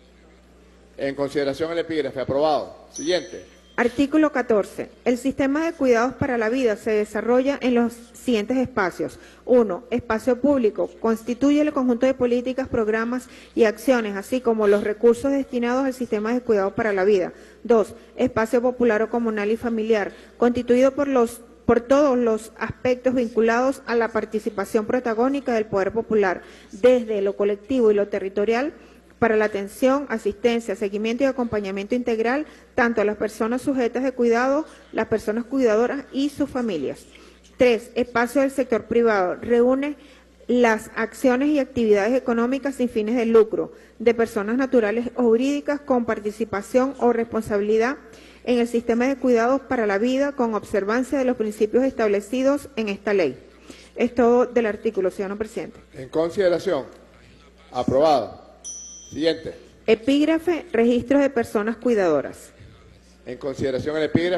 En consideración el epígrafe. Aprobado. Siguiente. Artículo 14. El sistema de cuidados para la vida se desarrolla en los siguientes espacios. 1. Espacio público. Constituye el conjunto de políticas, programas y acciones, así como los recursos destinados al sistema de cuidados para la vida. 2. Espacio popular o comunal y familiar. Constituido por todos los aspectos vinculados a la participación protagónica del poder popular, desde lo colectivo y lo territorial, para la atención, asistencia, seguimiento y acompañamiento integral, tanto a las personas sujetas de cuidado, las personas cuidadoras y sus familias. 3. Espacio del sector privado. Reúne las acciones y actividades económicas sin fines de lucro, de personas naturales o jurídicas con participación o responsabilidad en el sistema de cuidados para la vida con observancia de los principios establecidos en esta ley. Es todo del artículo, señor presidente. En consideración. Aprobado. Siguiente. Epígrafe, registros de personas cuidadoras. En consideración el epígrafe.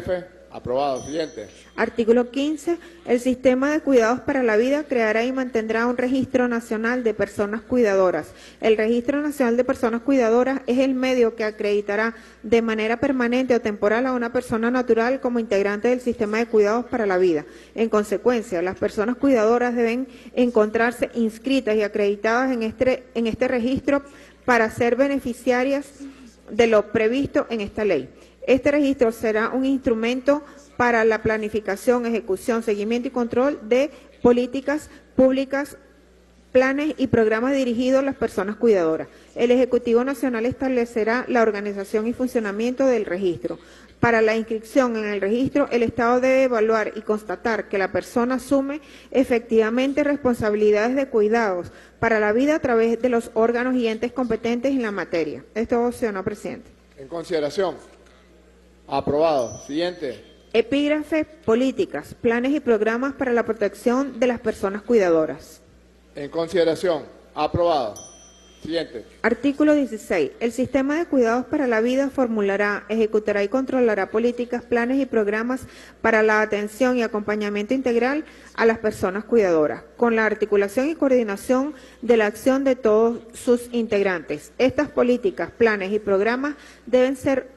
Aprobado. Siguiente. Artículo 15. El Sistema de Cuidados para la Vida creará y mantendrá un registro nacional de personas cuidadoras. El Registro Nacional de Personas Cuidadoras es el medio que acreditará de manera permanente o temporal a una persona natural como integrante del Sistema de Cuidados para la Vida. En consecuencia, las personas cuidadoras deben encontrarse inscritas y acreditadas en este registro para ser beneficiarias de lo previsto en esta ley. Este registro será un instrumento para la planificación, ejecución, seguimiento y control de políticas públicas, planes y programas dirigidos a las personas cuidadoras. El Ejecutivo Nacional establecerá la organización y funcionamiento del registro. Para la inscripción en el registro, el Estado debe evaluar y constatar que la persona asume efectivamente responsabilidades de cuidados para la vida a través de los órganos y entes competentes en la materia. Esto, señor presidente. En consideración. Aprobado. Siguiente. Epígrafe, políticas, planes y programas para la protección de las personas cuidadoras. En consideración. Aprobado. Siguiente. Artículo 16. El Sistema de Cuidados para la Vida formulará, ejecutará y controlará políticas, planes y programas para la atención y acompañamiento integral a las personas cuidadoras, con la articulación y coordinación de la acción de todos sus integrantes. Estas políticas, planes y programas deben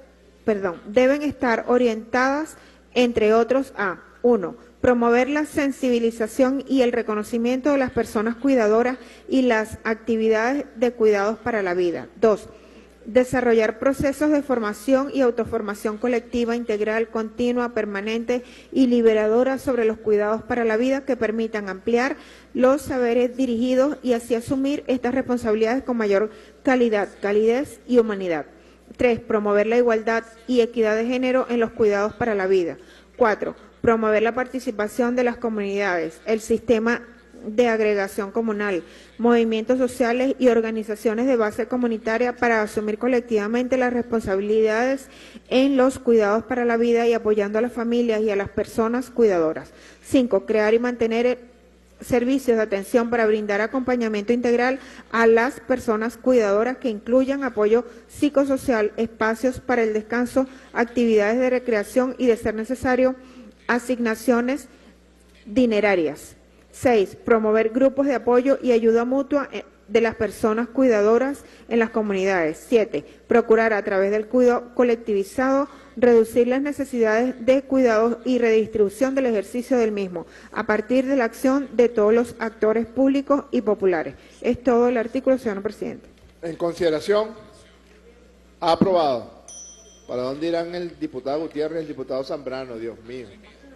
estar orientadas, entre otros, a 1. Promover la sensibilización y el reconocimiento de las personas cuidadoras y las actividades de cuidados para la vida. 2. Desarrollar procesos de formación y autoformación colectiva, integral, continua, permanente y liberadora sobre los cuidados para la vida que permitan ampliar los saberes dirigidos y así asumir estas responsabilidades con mayor calidad, calidez y humanidad. 3. Promover la igualdad y equidad de género en los cuidados para la vida. 4. Promover la participación de las comunidades, el sistema de agregación comunal, movimientos sociales y organizaciones de base comunitaria para asumir colectivamente las responsabilidades en los cuidados para la vida y apoyando a las familias y a las personas cuidadoras. 5. Crear y mantener servicios de atención para brindar acompañamiento integral a las personas cuidadoras que incluyan apoyo psicosocial, espacios para el descanso, actividades de recreación y, de ser necesario, asignaciones dinerarias. 6. Promover grupos de apoyo y ayuda mutua de las personas cuidadoras en las comunidades. 7. Procurar a través del cuidado colectivizado reducir las necesidades de cuidados y redistribución del ejercicio del mismo a partir de la acción de todos los actores públicos y populares. Es todo el artículo, señor presidente. En consideración. Aprobado. ¿Para dónde irán el diputado Gutiérrez y el diputado Zambrano? Dios mío.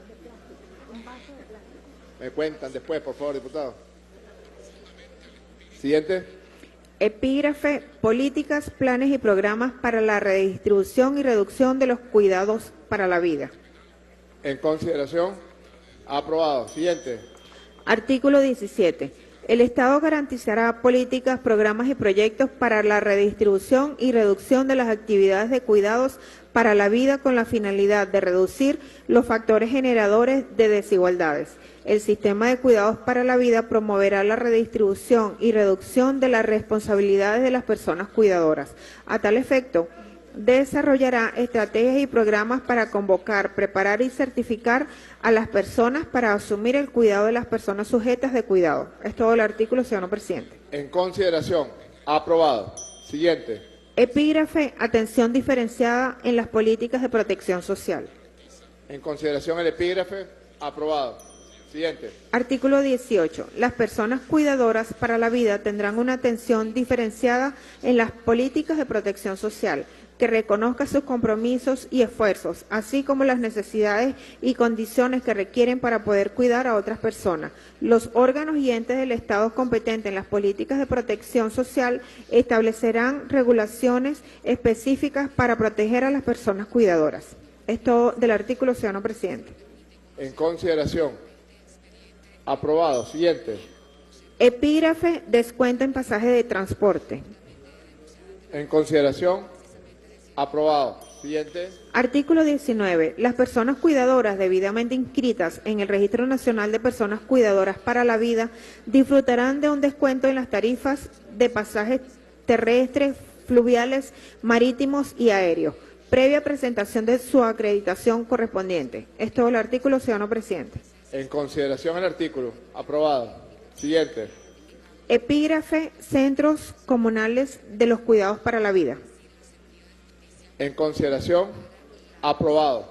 Me cuentan después, por favor, diputado. Siguiente. Epígrafe, políticas, planes y programas para la redistribución y reducción de los cuidados para la vida. En consideración. Aprobado. Siguiente. Artículo 17. El Estado garantizará políticas, programas y proyectos para la redistribución y reducción de las actividades de cuidados para la vida con la finalidad de reducir los factores generadores de desigualdades. El sistema de cuidados para la vida promoverá la redistribución y reducción de las responsabilidades de las personas cuidadoras. A tal efecto, desarrollará estrategias y programas para convocar, preparar y certificar a las personas para asumir el cuidado de las personas sujetas de cuidado. Es todo el artículo, señor presidente. En consideración. Aprobado. Siguiente. Epígrafe, atención diferenciada en las políticas de protección social. En consideración el epígrafe. Aprobado. Siguiente. Artículo 18. Las personas cuidadoras para la vida tendrán una atención diferenciada en las políticas de protección social, que reconozca sus compromisos y esfuerzos, así como las necesidades y condiciones que requieren para poder cuidar a otras personas. Los órganos y entes del Estado competentes en las políticas de protección social establecerán regulaciones específicas para proteger a las personas cuidadoras. Es todo del artículo, señor presidente. En consideración. Aprobado. Siguiente. Epígrafe, descuento en pasaje de transporte. En consideración. Aprobado. Siguiente. Artículo 19. Las personas cuidadoras debidamente inscritas en el Registro Nacional de Personas Cuidadoras para la Vida disfrutarán de un descuento en las tarifas de pasajes terrestres, fluviales, marítimos y aéreos. previa presentación de su acreditación correspondiente. Es todo el artículo, ciudadano presidente. En consideración el artículo. Aprobado. Siguiente. Epígrafe, Centros Comunales de los Cuidados para la Vida. En consideración. Aprobado.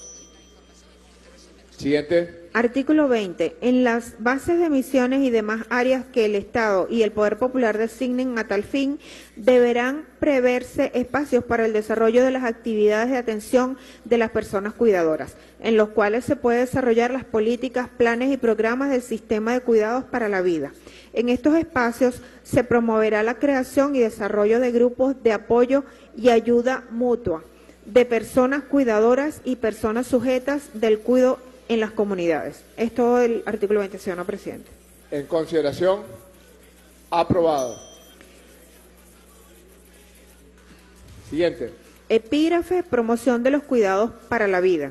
Siguiente. Artículo 20. En las bases de misiones y demás áreas que el Estado y el Poder Popular designen a tal fin, deberán preverse espacios para el desarrollo de las actividades de atención de las personas cuidadoras, en los cuales se puede desarrollar las políticas, planes y programas del sistema de cuidados para la vida. En estos espacios se promoverá la creación y desarrollo de grupos de apoyo y ayuda mutua de personas cuidadoras y personas sujetas del cuidado en las comunidades. Es todo el artículo 20, ciudadano presidente. En consideración. Aprobado. Siguiente. Epígrafe, promoción de los cuidados para la vida.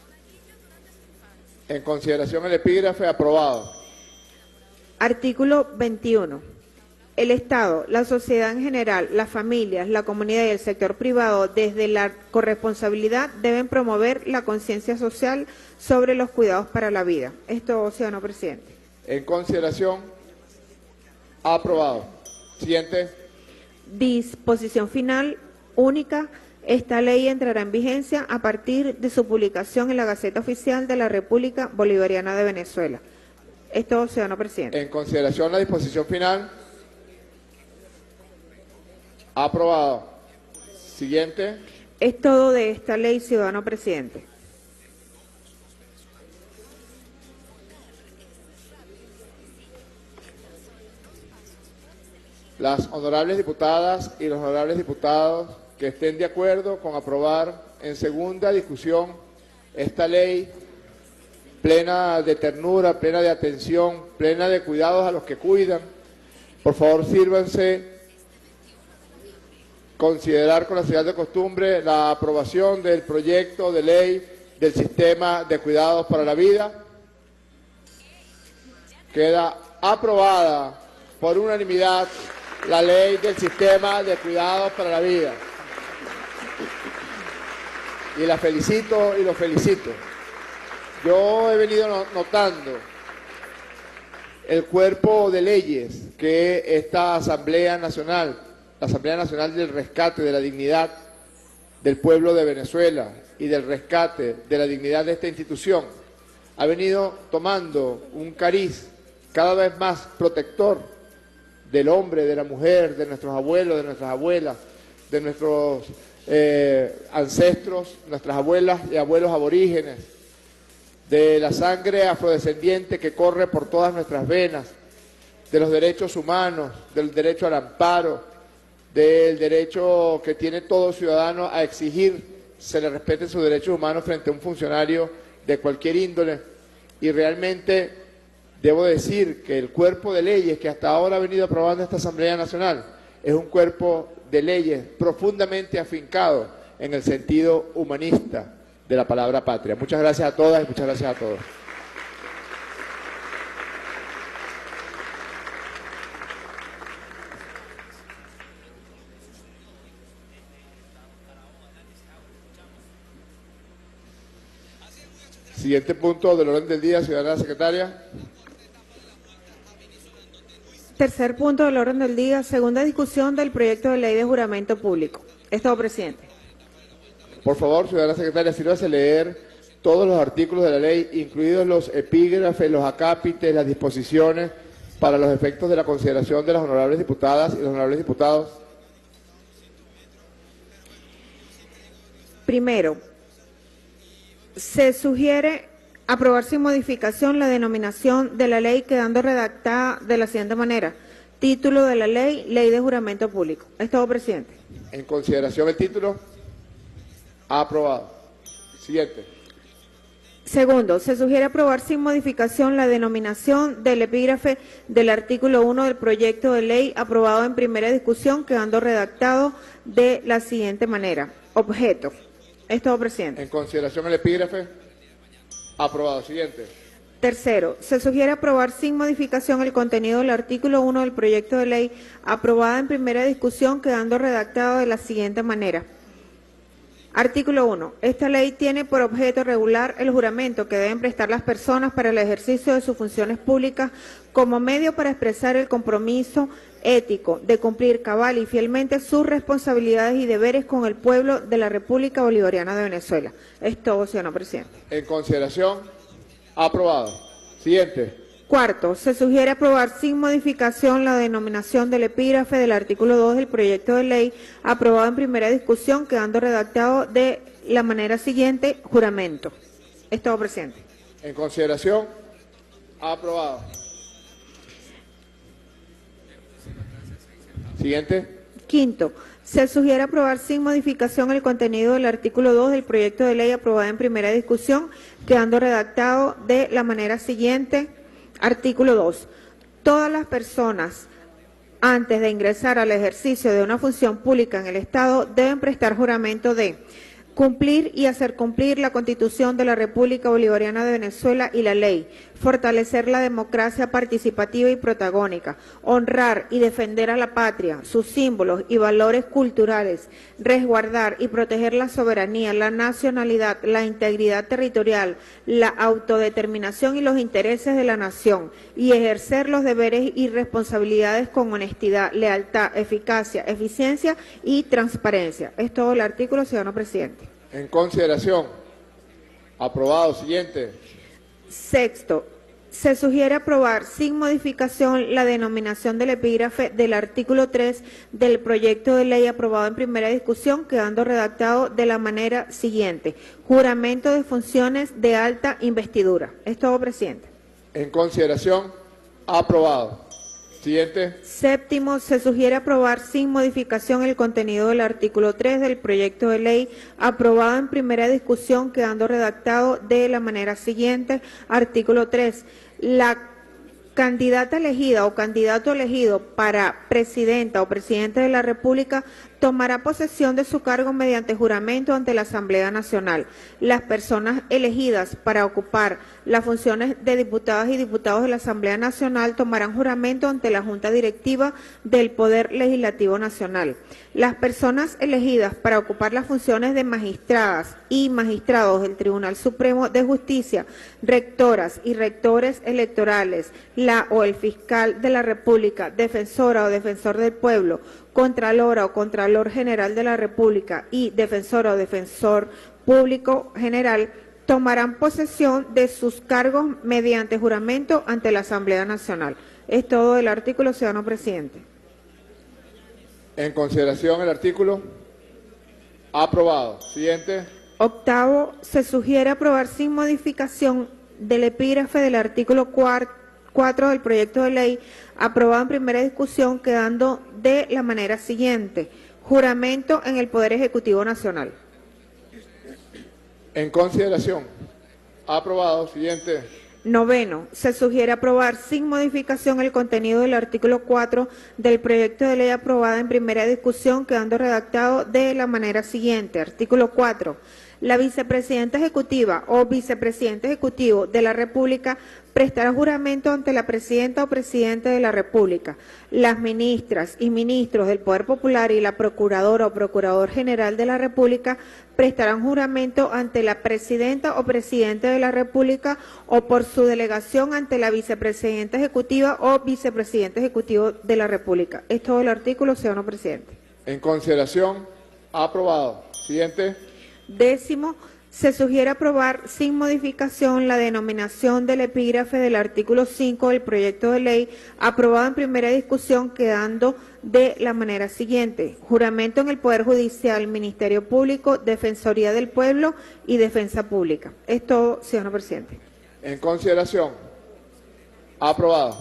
En consideración el epígrafe. Aprobado. Artículo 21. El Estado, la sociedad en general, las familias, la comunidad y el sector privado, desde la corresponsabilidad, deben promover la conciencia social sobre los cuidados para la vida. Esto, ciudadano presidente. En consideración. Aprobado. Siguiente. Disposición final única. Esta ley entrará en vigencia a partir de su publicación en la Gaceta Oficial de la República Bolivariana de Venezuela. Esto, ciudadano presidente. En consideración la disposición final. Aprobado. Siguiente. Es todo de esta ley, ciudadano presidente. Las honorables diputadas y los honorables diputados que estén de acuerdo con aprobar en segunda discusión esta ley plena de ternura, plena de atención, plena de cuidados a los que cuidan, por favor sírvanse considerar con la señal de costumbre la aprobación del proyecto de ley del sistema de cuidados para la vida. Queda aprobada por unanimidad la ley del sistema de cuidados para la vida. Y la felicito y lo felicito. Yo he venido notando el cuerpo de leyes que esta Asamblea Nacional, la Asamblea Nacional del Rescate de la Dignidad del pueblo de Venezuela y del rescate de la dignidad de esta institución, ha venido tomando un cariz cada vez más protector del hombre, de la mujer, de nuestros abuelos, de nuestras abuelas, de nuestros ancestros, nuestras abuelas y abuelos aborígenes, de la sangre afrodescendiente que corre por todas nuestras venas, de los derechos humanos, del derecho al amparo, del derecho que tiene todo ciudadano a exigir se le respeten sus derechos humanos frente a un funcionario de cualquier índole. Y realmente debo decir que el cuerpo de leyes que hasta ahora ha venido aprobando esta Asamblea Nacional es un cuerpo de leyes profundamente afincado en el sentido humanista de la palabra patria. Muchas gracias a todas y muchas gracias a todos. Siguiente punto del orden del día, ciudadana secretaria. Tercer punto del orden del día, segunda discusión del proyecto de ley de juramento público. Estado presidente. Por favor, ciudadana secretaria, sírvase a leer todos los artículos de la ley, incluidos los epígrafes, los acápites, las disposiciones, para los efectos de la consideración de las honorables diputadas y los honorables diputados. Primero, se sugiere aprobar sin modificación la denominación de la ley quedando redactada de la siguiente manera. Título de la ley, Ley de Juramento Público. Estado presidente. En consideración el título. Aprobado. Siguiente. Segundo, se sugiere aprobar sin modificación la denominación del epígrafe del artículo 1 del proyecto de ley aprobado en primera discusión, quedando redactado de la siguiente manera. Objeto. Estado presidente. En consideración el epígrafe. Aprobado. Siguiente. Tercero, se sugiere aprobar sin modificación el contenido del artículo 1 del proyecto de ley aprobada en primera discusión, quedando redactado de la siguiente manera. Artículo 1. Esta ley tiene por objeto regular el juramento que deben prestar las personas para el ejercicio de sus funciones públicas como medio para expresar el compromiso ético de cumplir cabal y fielmente sus responsabilidades y deberes con el pueblo de la República Bolivariana de Venezuela. Es todo, señor presidente. En consideración, aprobado. Siguiente. Cuarto, se sugiere aprobar sin modificación la denominación del epígrafe del artículo 2 del proyecto de ley aprobado en primera discusión, quedando redactado de la manera siguiente: juramento. Es todo, presidente. En consideración, aprobado. Siguiente. Quinto, se sugiere aprobar sin modificación el contenido del artículo 2 del proyecto de ley aprobado en primera discusión, quedando redactado de la manera siguiente. Artículo 2. Todas las personas, antes de ingresar al ejercicio de una función pública en el Estado, deben prestar juramento de cumplir y hacer cumplir la Constitución de la República Bolivariana de Venezuela y la ley, fortalecer la democracia participativa y protagónica, honrar y defender a la patria, sus símbolos y valores culturales, resguardar y proteger la soberanía, la nacionalidad, la integridad territorial, la autodeterminación y los intereses de la nación, y ejercer los deberes y responsabilidades con honestidad, lealtad, eficacia, eficiencia y transparencia. Es todo el artículo, señor presidente. En consideración, aprobado. Siguiente. Sexto, se sugiere aprobar sin modificación la denominación del epígrafe del artículo 3 del proyecto de ley aprobado en primera discusión, quedando redactado de la manera siguiente: juramento de funciones de alta investidura. Es todo, presidente. En consideración, aprobado. Siguiente. Séptimo, se sugiere aprobar sin modificación el contenido del artículo 3 del proyecto de ley aprobado en primera discusión, quedando redactado de la manera siguiente. Artículo 3. La candidata elegida o candidato elegido para presidenta o presidente de la República tomará posesión de su cargo mediante juramento ante la Asamblea Nacional. Las personas elegidas para ocupar las funciones de diputadas y diputados de la Asamblea Nacional tomarán juramento ante la Junta Directiva del Poder Legislativo Nacional. Las personas elegidas para ocupar las funciones de magistradas y magistrados del Tribunal Supremo de Justicia, rectoras y rectores electorales, la o el fiscal de la República, defensora o defensor del pueblo, contralora o contralor general de la República y defensora o defensor público general tomarán posesión de sus cargos mediante juramento ante la Asamblea Nacional. Es todo el artículo, señor presidente. En consideración el artículo, aprobado. Siguiente. Octavo, se sugiere aprobar sin modificación del epígrafe del artículo 4 del proyecto de ley aprobado en primera discusión, quedando de la manera siguiente: juramento en el Poder Ejecutivo Nacional. En consideración, aprobado. Siguiente. Noveno, se sugiere aprobar sin modificación el contenido del artículo 4 del proyecto de ley aprobado en primera discusión, quedando redactado de la manera siguiente. Artículo 4. La vicepresidenta ejecutiva o vicepresidente ejecutivo de la República prestará juramento ante la presidenta o presidente de la República. Las ministras y ministros del Poder Popular y la procuradora o procurador general de la República prestarán juramento ante la presidenta o presidente de la República o por su delegación ante la vicepresidenta ejecutiva o vicepresidente ejecutivo de la República. Es todo el artículo, señor presidente. En consideración, aprobado. Siguiente. Décimo, se sugiere aprobar sin modificación la denominación del epígrafe del artículo 5 del proyecto de ley aprobado en primera discusión, quedando de la manera siguiente: juramento en el Poder Judicial, Ministerio Público, Defensoría del Pueblo y Defensa Pública. Es todo, señor presidente. En consideración, aprobado.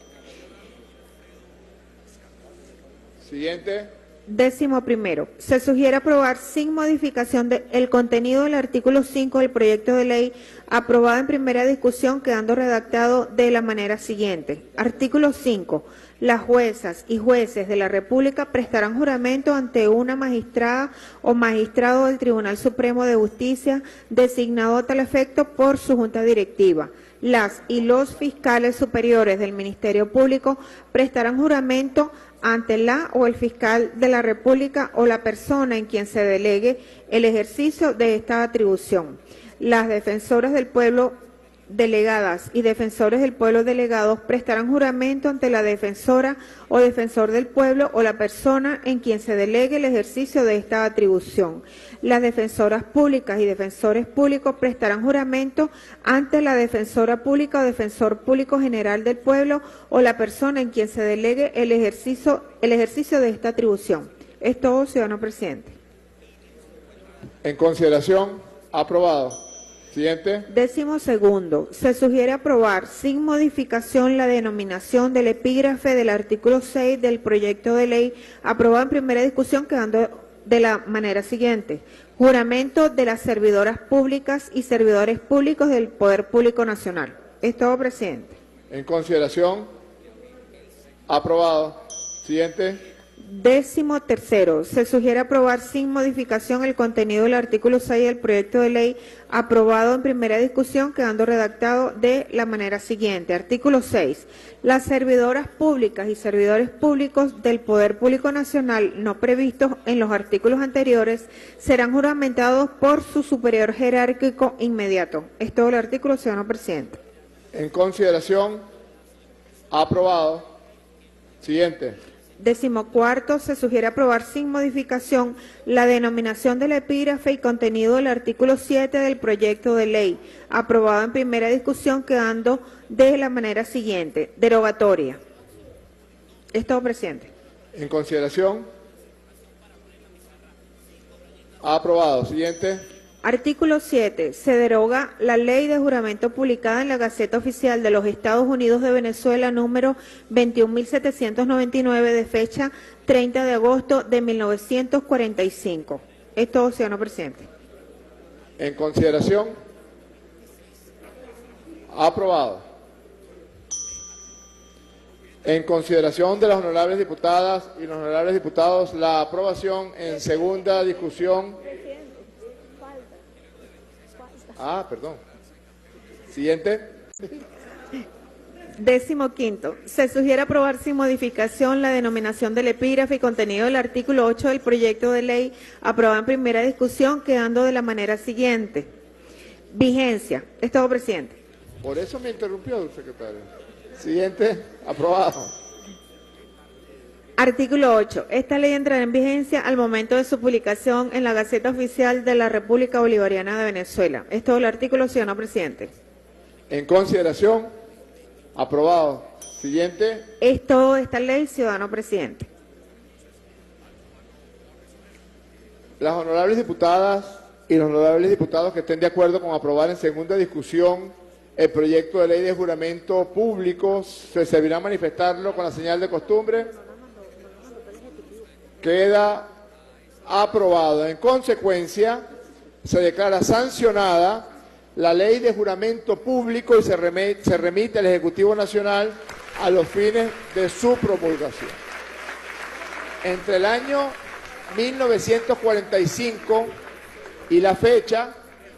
Siguiente. Décimo primero, se sugiere aprobar sin modificación el contenido del artículo 5 del proyecto de ley aprobado en primera discusión, quedando redactado de la manera siguiente. Artículo 5. Las juezas y jueces de la República prestarán juramento ante una magistrada o magistrado del Tribunal Supremo de Justicia designado a tal efecto por su Junta Directiva. Las y los fiscales superiores del Ministerio Público prestarán juramento ante la o el fiscal de la República o la persona en quien se delegue el ejercicio de esta atribución. Las defensoras del pueblo delegadas y defensores del pueblo delegados prestarán juramento ante la defensora o defensor del pueblo o la persona en quien se delegue el ejercicio de esta atribución. Las defensoras públicas y defensores públicos prestarán juramento ante la defensora pública o defensor público general del pueblo o la persona en quien se delegue el ejercicio de esta atribución. Es todo, ciudadano presidente. En consideración, aprobado. Siguiente. 12º. Se sugiere aprobar sin modificación la denominación del epígrafe del artículo 6 del proyecto de ley aprobado en primera discusión, quedando de la manera siguiente: juramento de las servidoras públicas y servidores públicos del Poder Público Nacional. Es todo, presidente. En consideración, aprobado. Siguiente. 13º. Se sugiere aprobar sin modificación el contenido del artículo 6 del proyecto de ley aprobado en primera discusión, quedando redactado de la manera siguiente. Artículo 6. Las servidoras públicas y servidores públicos del Poder Público Nacional no previstos en los artículos anteriores serán juramentados por su superior jerárquico inmediato. Es todo el artículo, ciudadano presidente. En consideración, aprobado. Siguiente. 14º. Se sugiere aprobar sin modificación la denominación del epígrafe y contenido del artículo 7 del proyecto de ley, aprobado en primera discusión, quedando de la manera siguiente: derogatoria. Es todo, presidente. En consideración, aprobado. Siguiente. Artículo 7. Se deroga la ley de juramento publicada en la Gaceta Oficial de los Estados Unidos de Venezuela número 21.799 de fecha 30 de agosto de 1945. Es todo, ciudadano presidente. En consideración, aprobado. En consideración de las honorables diputadas y los honorables diputados, la aprobación en segunda discusión. Perdón. Siguiente. 15º. Se sugiere aprobar sin modificación la denominación del epígrafe y contenido del artículo 8 del proyecto de ley aprobado en primera discusión, quedando de la manera siguiente: vigencia. Es todo, presidente. Por eso me interrumpió, secretario. Siguiente. Aprobado. Artículo 8. Esta ley entrará en vigencia al momento de su publicación en la Gaceta Oficial de la República Bolivariana de Venezuela. Es todo el artículo, ciudadano presidente. En consideración, aprobado. Siguiente. Es todo esta ley, ciudadano presidente. Las honorables diputadas y los honorables diputados que estén de acuerdo con aprobar en segunda discusión el proyecto de ley de juramento público, se servirá manifestarlo con la señal de costumbre. Queda aprobado. En consecuencia, se declara sancionada la ley de juramento público y se remite al Ejecutivo Nacional a los fines de su promulgación. Entre el año 1945 y la fecha,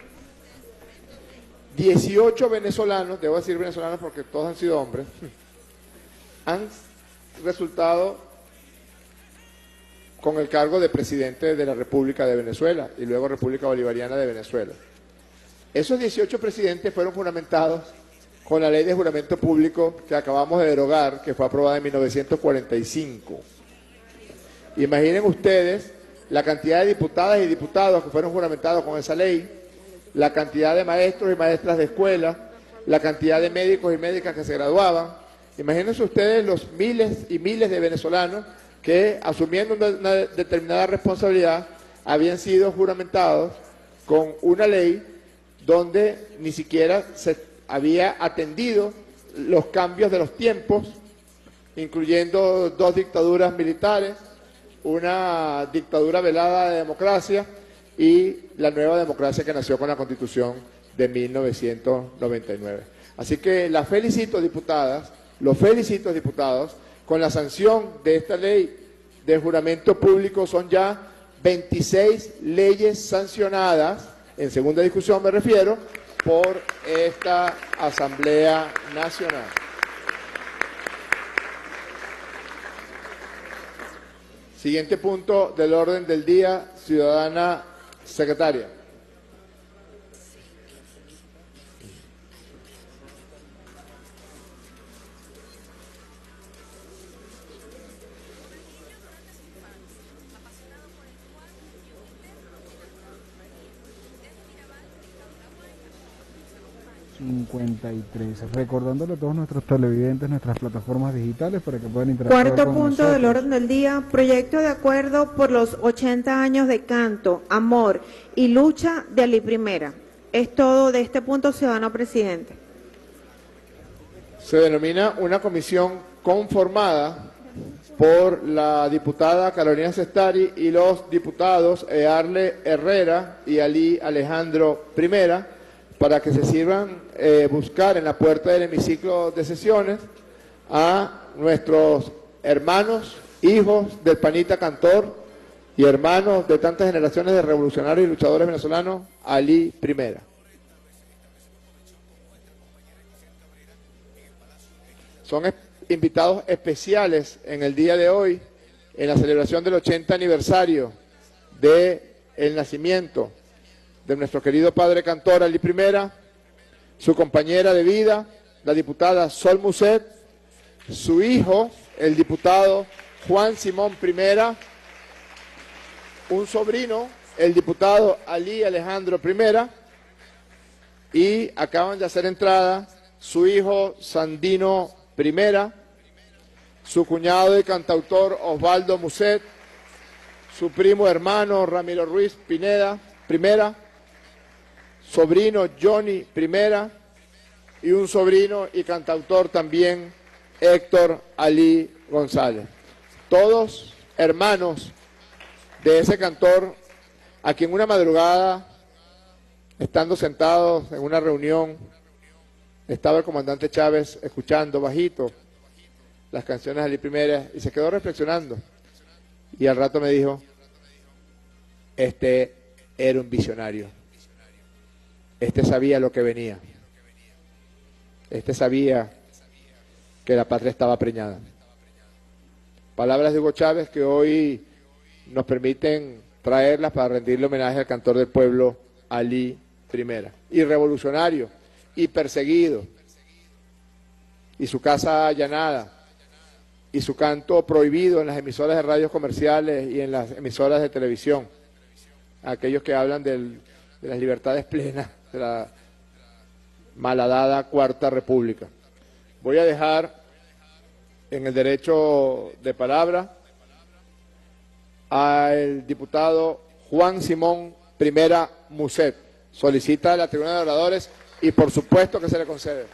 18 venezolanos, debo decir venezolanos porque todos han sido hombres, han resultado con el cargo de presidente de la República de Venezuela y luego República Bolivariana de Venezuela. Esos 18 presidentes fueron juramentados con la ley de juramento público que acabamos de derogar, que fue aprobada en 1945. Imaginen ustedes la cantidad de diputadas y diputados que fueron juramentados con esa ley, la cantidad de maestros y maestras de escuela, la cantidad de médicos y médicas que se graduaban. Imagínense ustedes los miles y miles de venezolanos que, asumiendo una determinada responsabilidad, habían sido juramentados con una ley donde ni siquiera se había atendido los cambios de los tiempos, incluyendo 2 dictaduras militares, una dictadura velada de democracia y la nueva democracia que nació con la Constitución de 1999. Así que las felicito, diputadas, los felicito, diputados. Con la sanción de esta ley de juramento público son ya 26 leyes sancionadas, en segunda discusión me refiero, por esta Asamblea Nacional. Siguiente punto del orden del día, ciudadana secretaria. Recordándole a todos nuestros televidentes nuestras plataformas digitales para que puedan interactuar Cuarto con punto nosotros. del orden del día, proyecto de acuerdo por los 80 años de canto, amor y lucha de Ali Primera. Es todo de este punto, ciudadano presidente. Se denomina una comisión conformada por la diputada Carolina Cestari y los diputados Earle Herrera y Ali Alejandro Primera, para que se sirvan buscar en la puerta del hemiciclo de sesiones a nuestros hermanos, hijos del panita cantor y hermanos de tantas generaciones de revolucionarios y luchadores venezolanos, Ali Primera. Son invitados especiales en el día de hoy, en la celebración del 80 aniversario del nacimiento de nuestro querido padre cantor Ali Primera, su compañera de vida, la diputada Sol Muset, su hijo, el diputado Juan Simón Primera, un sobrino, el diputado Ali Alejandro Primera, y acaban de hacer entrada su hijo Sandino Primera, su cuñado y cantautor Osvaldo Muset, su primo hermano Ramiro Ruiz Pineda Primera, sobrino Johnny Primera y un sobrino y cantautor también Héctor Ali González. Todos hermanos de ese cantor a quien una madrugada, estando sentados en una reunión, estaba el comandante Chávez escuchando bajito las canciones de Ali Primera y se quedó reflexionando. Y al rato me dijo, este era un visionario. Este sabía lo que venía. Este sabía que la patria estaba preñada. Palabras de Hugo Chávez que hoy nos permiten traerlas para rendirle homenaje al cantor del pueblo, Ali Primera. Y revolucionario, y perseguido, y su casa allanada, y su canto prohibido en las emisoras de radios comerciales y en las emisoras de televisión. Aquellos que hablan de las libertades plenas de la malhadada Cuarta República. Voy a dejar en el derecho de palabra al diputado Juan Simón Primera Muset. Solicita la tribuna de oradores y por supuesto que se le concede.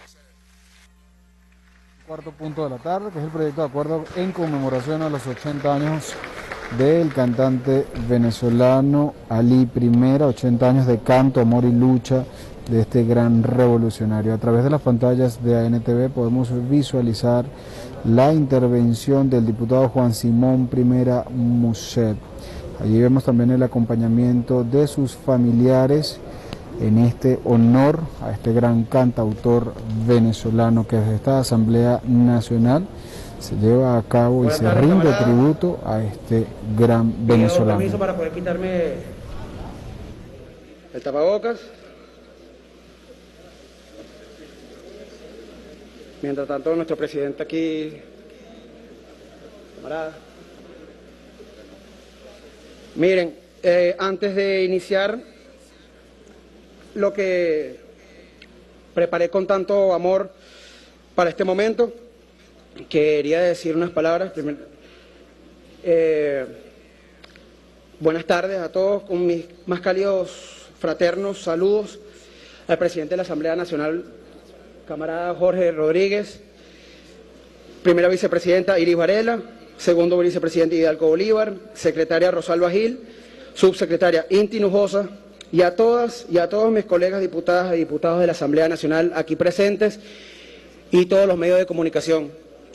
Cuarto punto de la tarde, que es el proyecto de acuerdo en conmemoración a los 80 años del cantante venezolano Ali Primera, 80 años de canto, amor y lucha de este gran revolucionario. A través de las pantallas de ANTV podemos visualizar la intervención del diputado Juan Simón Primera Muset. Allí vemos también el acompañamiento de sus familiares en este honor a este gran cantautor venezolano que desde esta Asamblea Nacional se lleva a cabo y se rinde tributo a este gran venezolano. Permiso para poder quitarme el tapabocas. Mientras tanto, nuestro presidente aquí, camarada. Miren, antes de iniciar lo que preparé con tanto amor para este momento, quería decir unas palabras. Buenas tardes a todos, con mis más cálidos fraternos saludos al presidente de la Asamblea Nacional, camarada Jorge Rodríguez, primera vicepresidenta Iris Varela, segundo vicepresidente Hidalgo Bolívar, secretaria Rosalba Gil, subsecretaria Inti Hinojosa, y a todas y a todos mis colegas diputadas y diputados de la Asamblea Nacional aquí presentes y todos los medios de comunicación.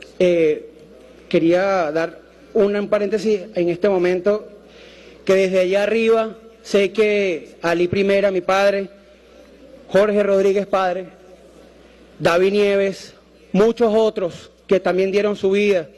Quería dar un paréntesis en este momento, que desde allá arriba sé que Ali Primera, mi padre, Jorge Rodríguez padre, David Nieves, muchos otros que también dieron su vida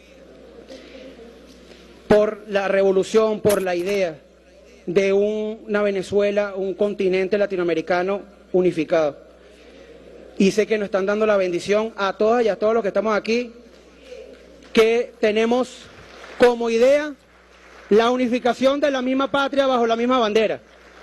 por la revolución, por la idea de una Venezuela, un continente latinoamericano unificado. Y sé que nos están dando la bendición a todas y a todos los que estamos aquí, que tenemos como idea la unificación de la misma patria bajo la misma bandera.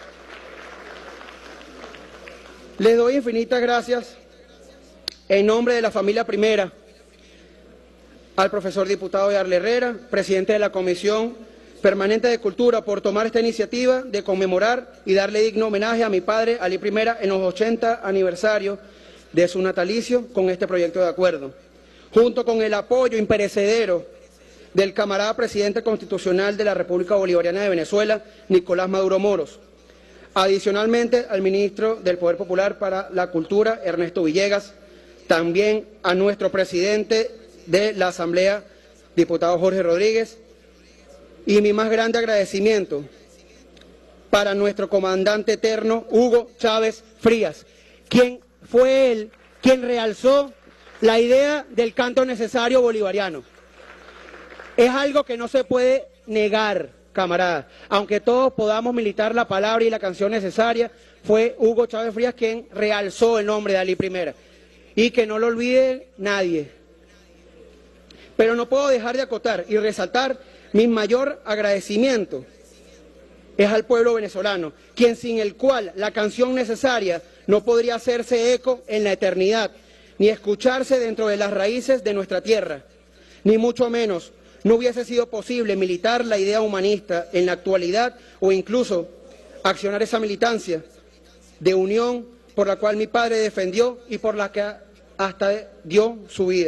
Les doy infinitas gracias en nombre de la familia Primera al profesor diputado Yarle Herrera, presidente de la Comisión Permanente de Cultura, por tomar esta iniciativa de conmemorar y darle digno homenaje a mi padre, Ali Primera, en los 80 aniversarios de su natalicio con este proyecto de acuerdo, junto con el apoyo imperecedero del camarada presidente constitucional de la República Bolivariana de Venezuela, Nicolás Maduro Moros. Adicionalmente, al ministro del Poder Popular para la Cultura, Ernesto Villegas, también a nuestro presidente de la Asamblea, diputado Jorge Rodríguez, y mi más grande agradecimiento para nuestro comandante eterno, Hugo Chávez Frías, quien fue él quien realzó la idea del canto necesario bolivariano. Es algo que no se puede negar, camaradas. Aunque todos podamos militar la palabra y la canción necesaria, fue Hugo Chávez Frías quien realzó el nombre de Ali Primera. Y que no lo olvide nadie. Pero no puedo dejar de acotar y resaltar mi mayor agradecimiento es al pueblo venezolano, quien sin el cual la canción necesaria no podría hacerse eco en la eternidad, ni escucharse dentro de las raíces de nuestra tierra, ni mucho menos no hubiese sido posible militar la idea humanista en la actualidad o incluso accionar esa militancia de unión por la cual mi padre defendió y por la que hasta dio su vida.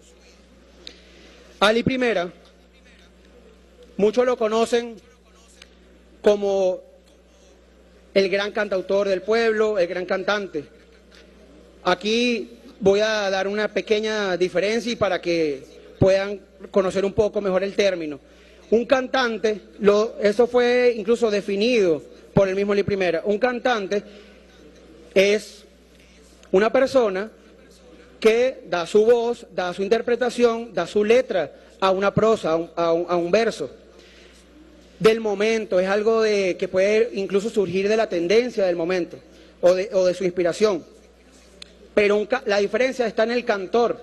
Ali Primera, muchos lo conocen como el gran cantautor del pueblo, el gran cantante. Aquí voy a dar una pequeña diferencia y para que puedan conocer un poco mejor el término. Un cantante, eso fue incluso definido por el mismo Ali Primera, un cantante es una persona que da su voz, da su interpretación, da su letra a una prosa, a un verso del momento, es algo que puede incluso surgir de la tendencia del momento o de su inspiración. Pero la diferencia está en el cantor.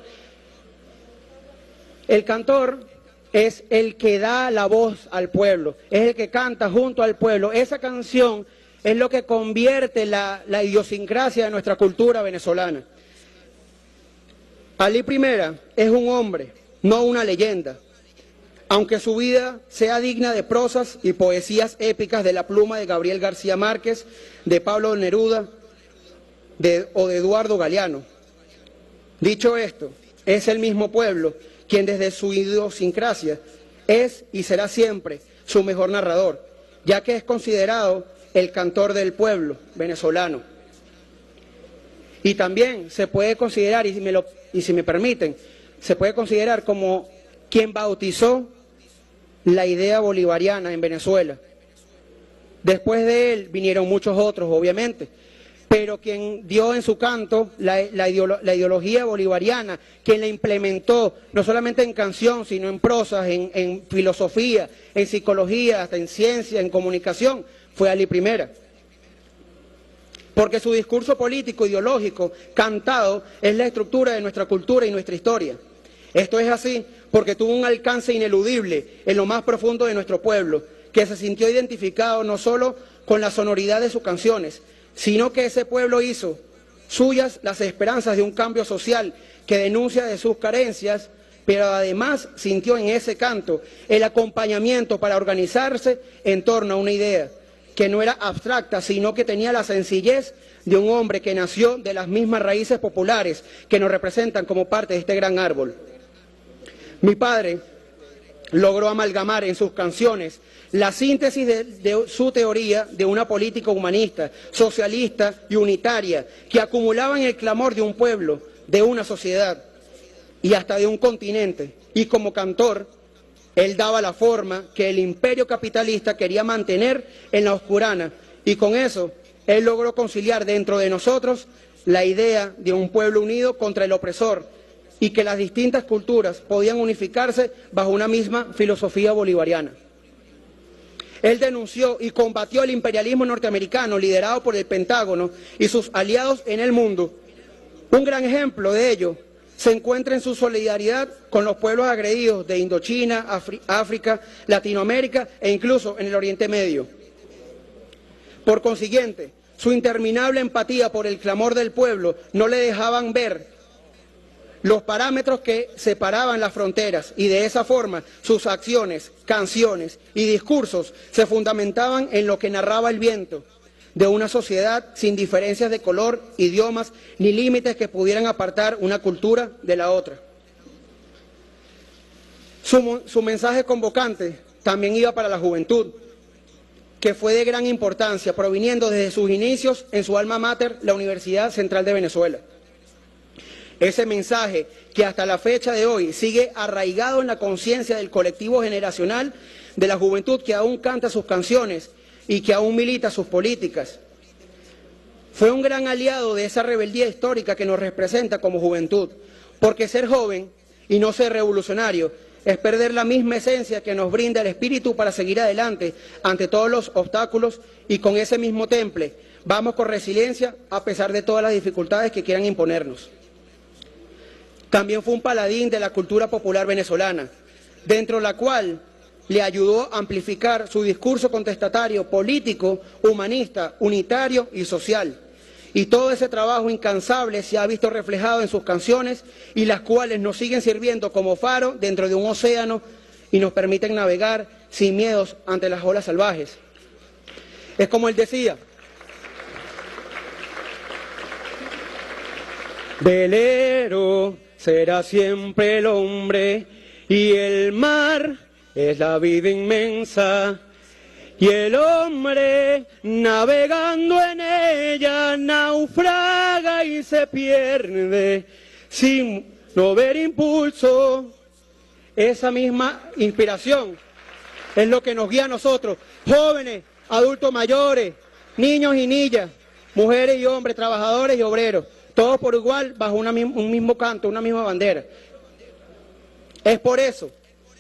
El cantor es el que da la voz al pueblo, es el que canta junto al pueblo. Esa canción es lo que convierte la idiosincrasia de nuestra cultura venezolana. Ali Primera es un hombre, no una leyenda. Aunque su vida sea digna de prosas y poesías épicas de la pluma de Gabriel García Márquez, de Pablo Neruda o de Eduardo Galeano. Dicho esto, es el mismo pueblo quien desde su idiosincrasia es y será siempre su mejor narrador, ya que es considerado el cantor del pueblo venezolano. Y también se puede considerar, y si me permiten, se puede considerar como quien bautizó la idea bolivariana en Venezuela. Después de él vinieron muchos otros, obviamente, pero quien dio en su canto la ideología bolivariana, quien la implementó no solamente en canción, sino en prosas, en filosofía, en psicología, hasta en ciencia, en comunicación, fue Ali Primera. Porque su discurso político, ideológico, cantado, es la estructura de nuestra cultura y nuestra historia. Esto es así porque tuvo un alcance ineludible en lo más profundo de nuestro pueblo, que se sintió identificado no solo con la sonoridad de sus canciones, sino que ese pueblo hizo suyas las esperanzas de un cambio social que denuncia de sus carencias, pero además sintió en ese canto el acompañamiento para organizarse en torno a una idea que no era abstracta, sino que tenía la sencillez de un hombre que nació de las mismas raíces populares que nos representan como parte de este gran árbol. Mi padre logró amalgamar en sus canciones la síntesis de su teoría de una política humanista, socialista y unitaria, que acumulaba en el clamor de un pueblo, de una sociedad y hasta de un continente. Y como cantor, él daba la forma que el imperio capitalista quería mantener en la oscurana, y con eso él logró conciliar dentro de nosotros la idea de un pueblo unido contra el opresor y que las distintas culturas podían unificarse bajo una misma filosofía bolivariana. Él denunció y combatió el imperialismo norteamericano liderado por el Pentágono y sus aliados en el mundo. Un gran ejemplo de ello se encuentra en su solidaridad con los pueblos agredidos de Indochina, África, Latinoamérica e incluso en el Oriente Medio. Por consiguiente, su interminable empatía por el clamor del pueblo no le dejaban ver los parámetros que separaban las fronteras y de esa forma sus acciones, canciones y discursos se fundamentaban en lo que narraba el viento de una sociedad sin diferencias de color, idiomas ni límites que pudieran apartar una cultura de la otra. Su mensaje convocante también iba para la juventud, que fue de gran importancia, proviniendo desde sus inicios en su alma mater, la Universidad Central de Venezuela. Ese mensaje que hasta la fecha de hoy sigue arraigado en la conciencia del colectivo generacional de la juventud que aún canta sus canciones y que aún milita sus políticas. Fue un gran aliado de esa rebeldía histórica que nos representa como juventud, porque ser joven y no ser revolucionario es perder la misma esencia que nos brinda el espíritu para seguir adelante ante todos los obstáculos y con ese mismo temple vamos con resiliencia a pesar de todas las dificultades que quieran imponernos. También fue un paladín de la cultura popular venezolana, dentro de la cual le ayudó a amplificar su discurso contestatario, político, humanista, unitario y social. Y todo ese trabajo incansable se ha visto reflejado en sus canciones y las cuales nos siguen sirviendo como faro dentro de un océano y nos permiten navegar sin miedos ante las olas salvajes. Es como él decía: velero será siempre el hombre y el mar es la vida inmensa. Y el hombre, navegando en ella, naufraga y se pierde sin no ver impulso. Esa misma inspiración es lo que nos guía a nosotros, jóvenes, adultos mayores, niños y niñas, mujeres y hombres, trabajadores y obreros, todos por igual bajo un mismo canto, una misma bandera. Es por eso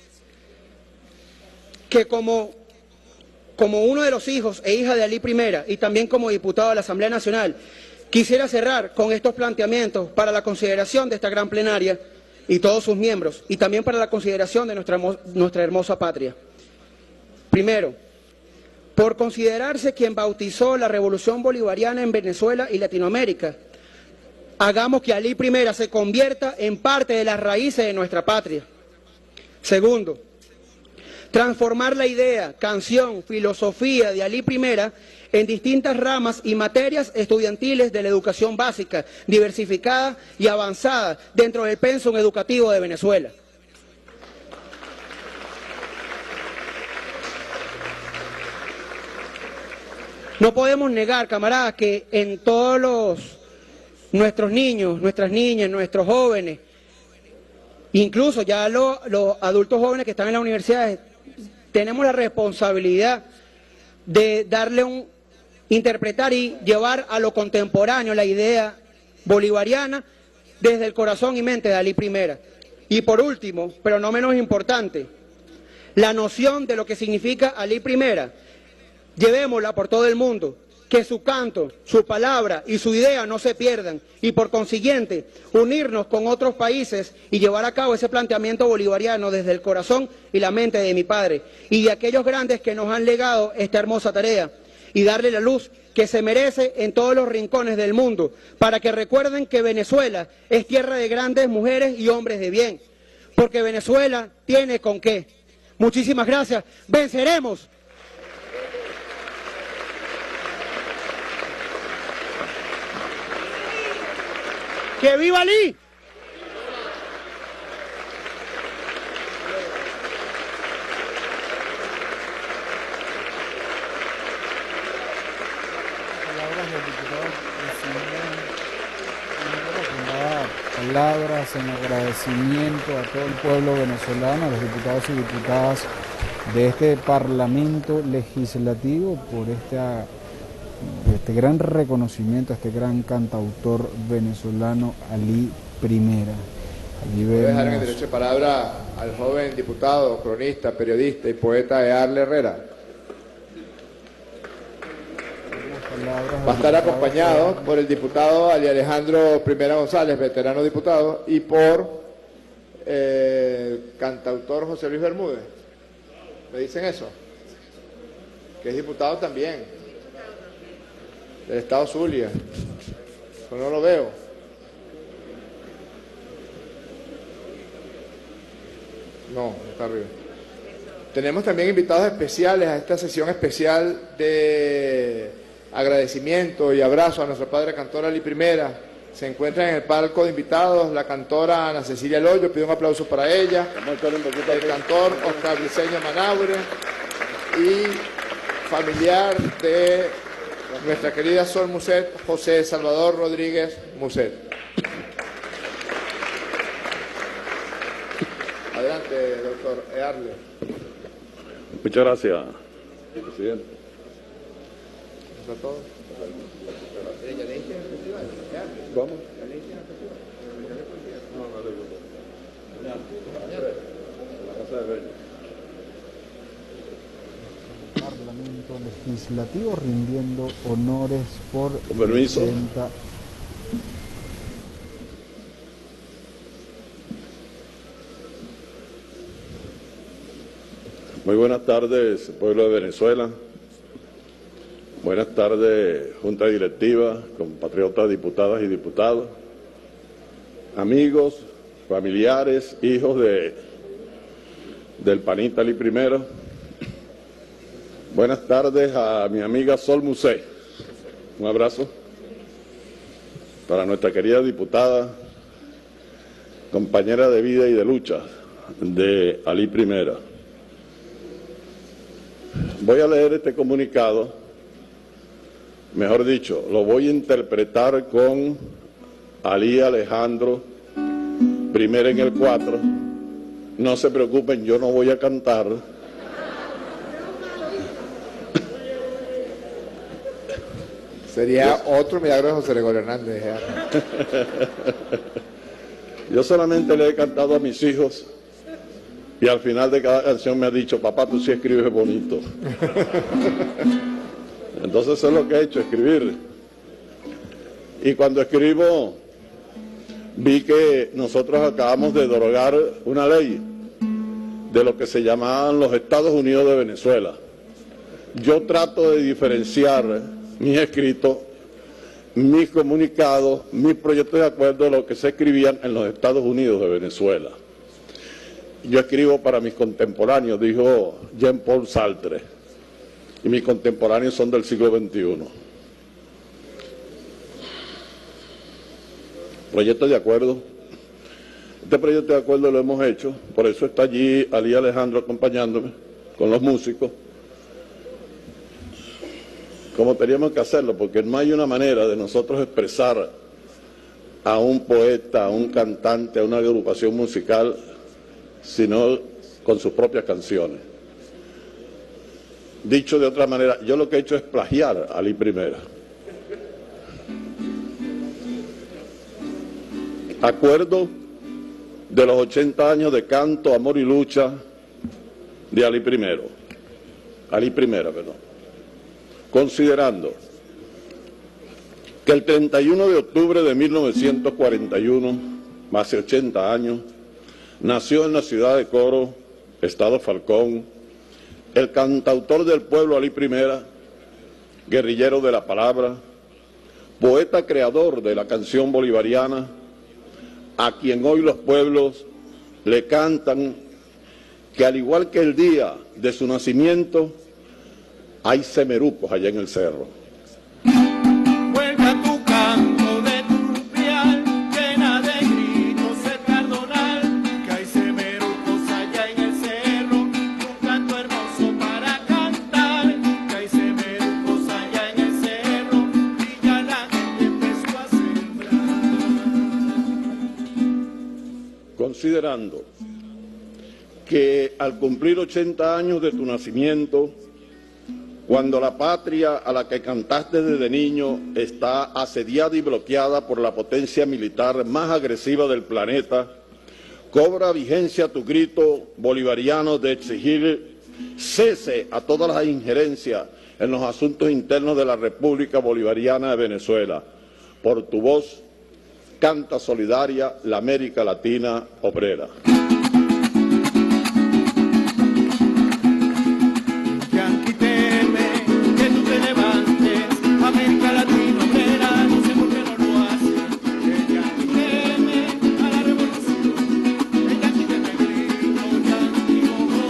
que como uno de los hijos e hija de Alí I y también como diputado de la Asamblea Nacional, quisiera cerrar con estos planteamientos para la consideración de esta gran plenaria y todos sus miembros, y también para la consideración de nuestra hermosa patria. Primero, por considerarse quien bautizó la revolución bolivariana en Venezuela y Latinoamérica, hagamos que Alí I se convierta en parte de las raíces de nuestra patria. Segundo, transformar la idea, canción, filosofía de Alí I en distintas ramas y materias estudiantiles de la educación básica, diversificada y avanzada dentro del pensum educativo de Venezuela. No podemos negar, camaradas, que en todos nuestros niños, nuestras niñas, nuestros jóvenes, incluso ya los adultos jóvenes que están en las universidades, tenemos la responsabilidad de interpretar y llevar a lo contemporáneo la idea bolivariana desde el corazón y mente de Alí I. Y por último, pero no menos importante, la noción de lo que significa Alí I, llevémosla por todo el mundo, que su canto, su palabra y su idea no se pierdan y por consiguiente unirnos con otros países y llevar a cabo ese planteamiento bolivariano desde el corazón y la mente de mi padre y de aquellos grandes que nos han legado esta hermosa tarea y darle la luz que se merece en todos los rincones del mundo para que recuerden que Venezuela es tierra de grandes mujeres y hombres de bien, porque Venezuela tiene con qué. Muchísimas gracias, venceremos. ¡Que viva Alí! Palabras en agradecimiento a todo el pueblo venezolano, a los diputados y diputadas de este Parlamento Legislativo por esta este gran reconocimiento a este gran cantautor venezolano Ali Primera. Allí Voy a dejar en el vemos derecho de palabra al joven diputado, cronista, periodista y poeta Earle Herrera. Va a estar acompañado por el diputado Ali Alejandro Primera González, veterano diputado, y por el cantautor José Luis Bermúdez. ¿Me dicen eso? Que es diputado también, del estado Zulia. Pero no lo veo. No, está arriba. Tenemos también invitados especiales a esta sesión especial de agradecimiento y abrazo a nuestra padre cantora Ali Primera. Se encuentra en el palco de invitados la cantora Ana Cecilia Loyo, pido un aplauso para ella, el cantor Oscar Briceño Manaure y familiar de nuestra querida Sol Muset, José Salvador Rodríguez Muset. Adelante, doctor Earle. Muchas gracias, presidente. ¿Eso es todo? ¿Vamos? Parlamento Legislativo rindiendo honores por Con permiso. 80. Muy buenas tardes, pueblo de Venezuela. Buenas tardes, Junta Directiva, compatriotas, diputadas y diputados, amigos, familiares, hijos del panita Ali Primero. Buenas tardes a mi amiga Sol Muset. Un abrazo para nuestra querida diputada, compañera de vida y de lucha de Ali Primera. Voy a leer este comunicado, mejor dicho, lo voy a interpretar con Ali Alejandro Primera en el 4. No se preocupen, yo no voy a cantar. Sería otro milagro de José Gregorio Hernández. Yo solamente le he cantado a mis hijos y al final de cada canción me ha dicho, papá, tú sí escribes bonito. Entonces eso es lo que he hecho, escribir. Y cuando escribo, vi que nosotros acabamos de derogar una ley de lo que se llamaban los Estados Unidos de Venezuela. Yo trato de diferenciar mis escritos, mis comunicados, mis proyectos de acuerdo de lo que se escribían en los Estados Unidos de Venezuela. Yo escribo para mis contemporáneos, dijo Jean-Paul Sartre, y mis contemporáneos son del siglo XXI. Proyecto de acuerdo. Este proyecto de acuerdo lo hemos hecho, por eso está allí Ali Alejandro acompañándome con los músicos, como teníamos que hacerlo, porque no hay una manera de nosotros expresar a un poeta, a un cantante, a una agrupación musical, sino con sus propias canciones. Dicho de otra manera, yo lo que he hecho es plagiar a Ali Primera. Acuerdo de los 80 años de canto, amor y lucha de Ali Primera, perdón. Considerando que el 31 de octubre de 1941, hace 80 años, nació en la ciudad de Coro, estado Falcón, el cantautor del pueblo Ali Primera, guerrillero de la palabra, poeta creador de la canción bolivariana, a quien hoy los pueblos le cantan que al igual que el día de su nacimiento, hay semerucos allá en el cerro. Vuelve tu canto de turpial, llena de gritos el cardonal, que hay semerucos allá en el cerro, un canto hermoso para cantar, que hay semerucos allá en el cerro, y ya la gente empezó a sembrar. Considerando que al cumplir 80 años de tu nacimiento, Cuando la patria a la que cantaste desde niño está asediada y bloqueada por la potencia militar más agresiva del planeta, cobra vigencia tu grito bolivariano de exigir cese a todas las injerencias en los asuntos internos de la República Bolivariana de Venezuela. Por tu voz, canta solidaria la América Latina obrera. Yankee teme que tú te levantes, América Latina obrera, no sé por qué no lo hace. El Yankee teme a la revolución, el Yankee teme el grito, Yankee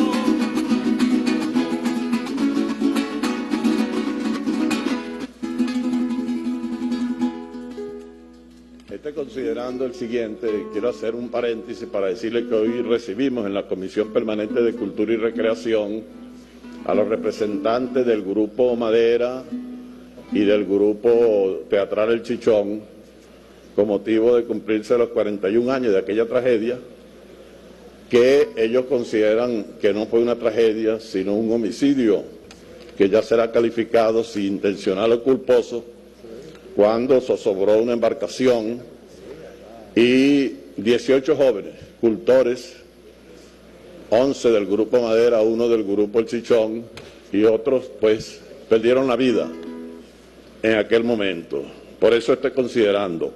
Considerando el siguiente, quiero hacer un paréntesis para decirle que hoy recibimos en la Comisión Permanente de Cultura y Recreación a los representantes del Grupo Madera y del Grupo Teatral El Chichón con motivo de cumplirse los 41 años de aquella tragedia, que ellos consideran que no fue una tragedia, sino un homicidio, que ya será calificado si intencional o culposo, cuando zozobró una embarcación y 18 jóvenes, cultores, 11 del Grupo Madera, 1 del Grupo El Chichón y otros, pues, perdieron la vida en aquel momento. Por eso estoy considerando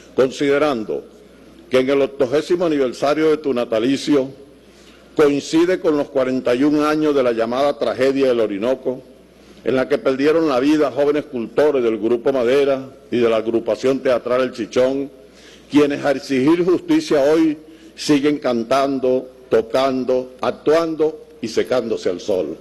que en el 80º aniversario de tu natalicio coincide con los 41 años de la llamada tragedia del Orinoco, en la que perdieron la vida jóvenes cultores del Grupo Madera y de la agrupación teatral El Chichón, quienes al exigir justicia hoy siguen cantando, tocando, actuando y secándose al sol.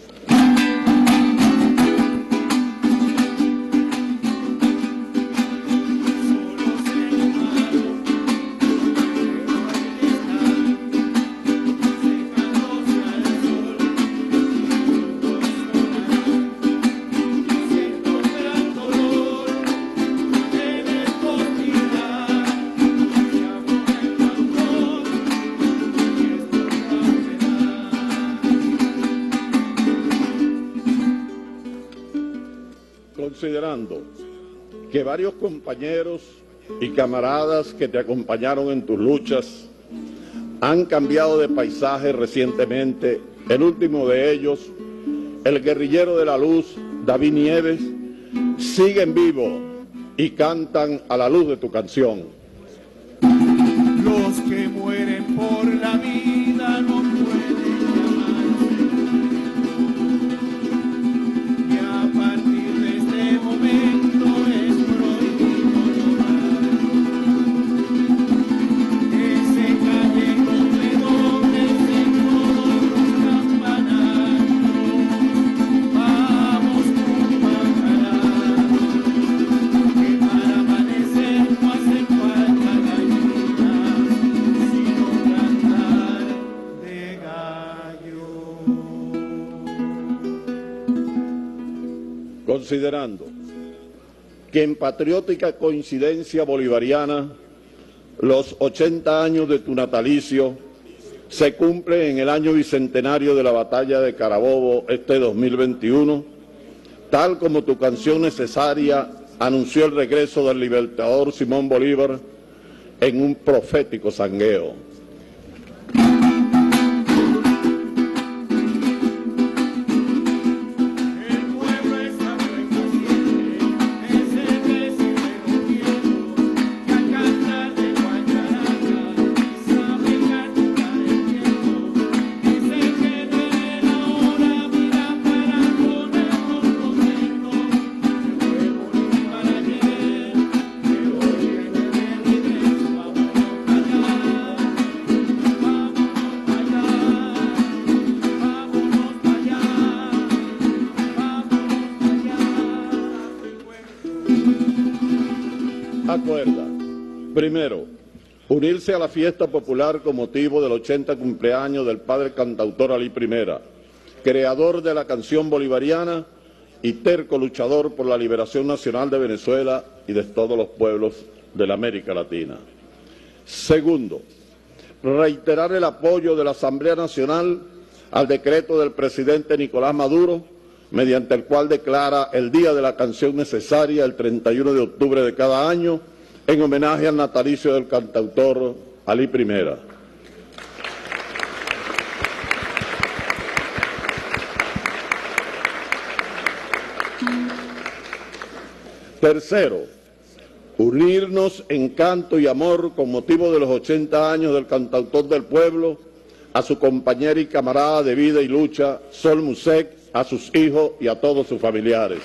Considerando que varios compañeros y camaradas que te acompañaron en tus luchas han cambiado de paisaje recientemente, el último de ellos, el guerrillero de la luz, David Nieves, siguen vivos y cantan a la luz de tu canción. Los que mueren por la vida no pueden llamarse, y a partir de este momento es prohibido llorar. Ese callejón de donde se todos los campanarios, vamos compañeras, que para amanecer no hace falta gallinas, sino cantar de gallo. Considerando que en patriótica coincidencia bolivariana los 80 años de tu natalicio se cumplen en el año bicentenario de la batalla de Carabobo este 2021, tal como tu canción necesaria anunció el regreso del libertador Simón Bolívar en un profético zangueo. Acuerda, primero, unirse a la fiesta popular con motivo del 80 cumpleaños del padre cantautor Alí I, creador de la canción bolivariana y terco luchador por la liberación nacional de Venezuela y de todos los pueblos de la América Latina. Segundo, reiterar el apoyo de la Asamblea Nacional al decreto del presidente Nicolás Maduro mediante el cual declara el Día de la Canción Necesaria el 31 de octubre de cada año, en homenaje al natalicio del cantautor Alí Primera. Tercero, unirnos en canto y amor con motivo de los 80 años del cantautor del pueblo, a su compañera y camarada de vida y lucha, Sol Musek, a sus hijos y a todos sus familiares.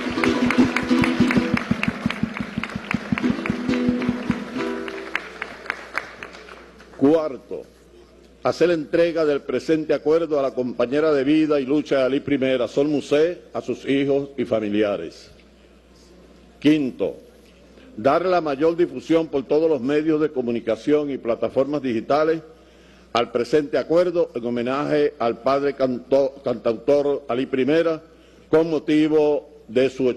Cuarto, hacer entrega del presente acuerdo a la compañera de vida y lucha de Alí Primera, Sol Musek, a sus hijos y familiares. Quinto, dar la mayor difusión por todos los medios de comunicación y plataformas digitales al presente acuerdo en homenaje al padre cantautor Alí Primera con motivo de su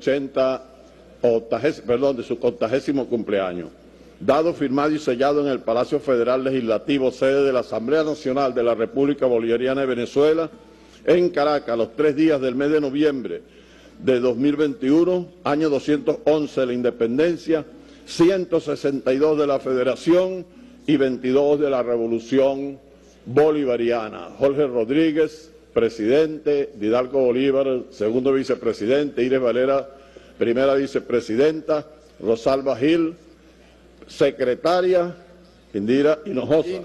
80º cumpleaños. Dado, firmado y sellado en el Palacio Federal Legislativo, sede de la Asamblea Nacional de la República Bolivariana de Venezuela, en Caracas, los 3 días del mes de noviembre de 2021, año 211 de la Independencia, 162 de la Federación y 22 de la Revolución Bolivariana. Jorge Rodríguez, presidente, Hidalgo Bolívar, segundo vicepresidente, Iris Valera, primera vicepresidenta, Rosalba Gil, secretaria, Indira Hinojosa,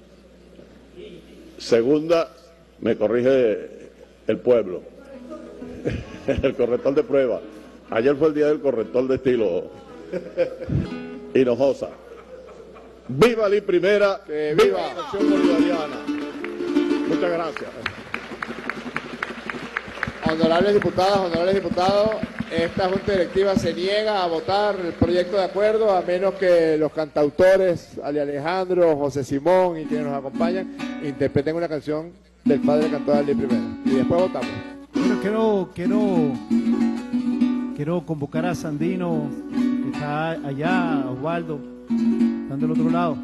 segunda, me corrige el pueblo, el corrector de prueba. Ayer fue el día del corrector de estilo. Hinojosa. ¡Viva Alí Primera! ¡Viva la Nación Bolivariana! Muchas gracias. Honorables diputadas, honorables diputados, esta Junta Directiva se niega a votar el proyecto de acuerdo a menos que los cantautores Ali Alejandro, José Simón y quienes nos acompañan interpreten una canción del padre cantor Alí Primera. Y después votamos. Bueno, quiero convocar a Sandino, que está allá, a Osvaldo, están del otro lado.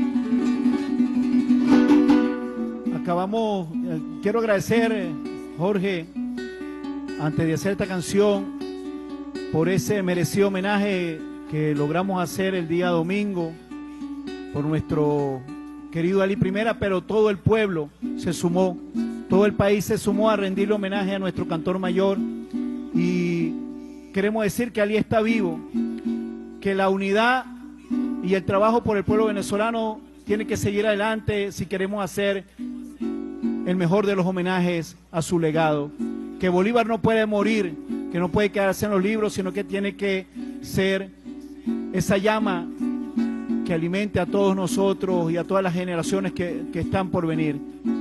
Quiero agradecer, Jorge, antes de hacer esta canción, por ese merecido homenaje que logramos hacer el día domingo, por nuestro querido Alí Primera, pero todo el pueblo se sumó, todo el país se sumó a rendirle homenaje a nuestro cantor mayor, y queremos decir que Alí está vivo, que la unidad y el trabajo por el pueblo venezolano tiene que seguir adelante si queremos hacer el mejor de los homenajes a su legado, que Bolívar no puede morir, que no puede quedarse en los libros, sino que tiene que ser esa llama que alimente a todos nosotros y a todas las generaciones que están por venir.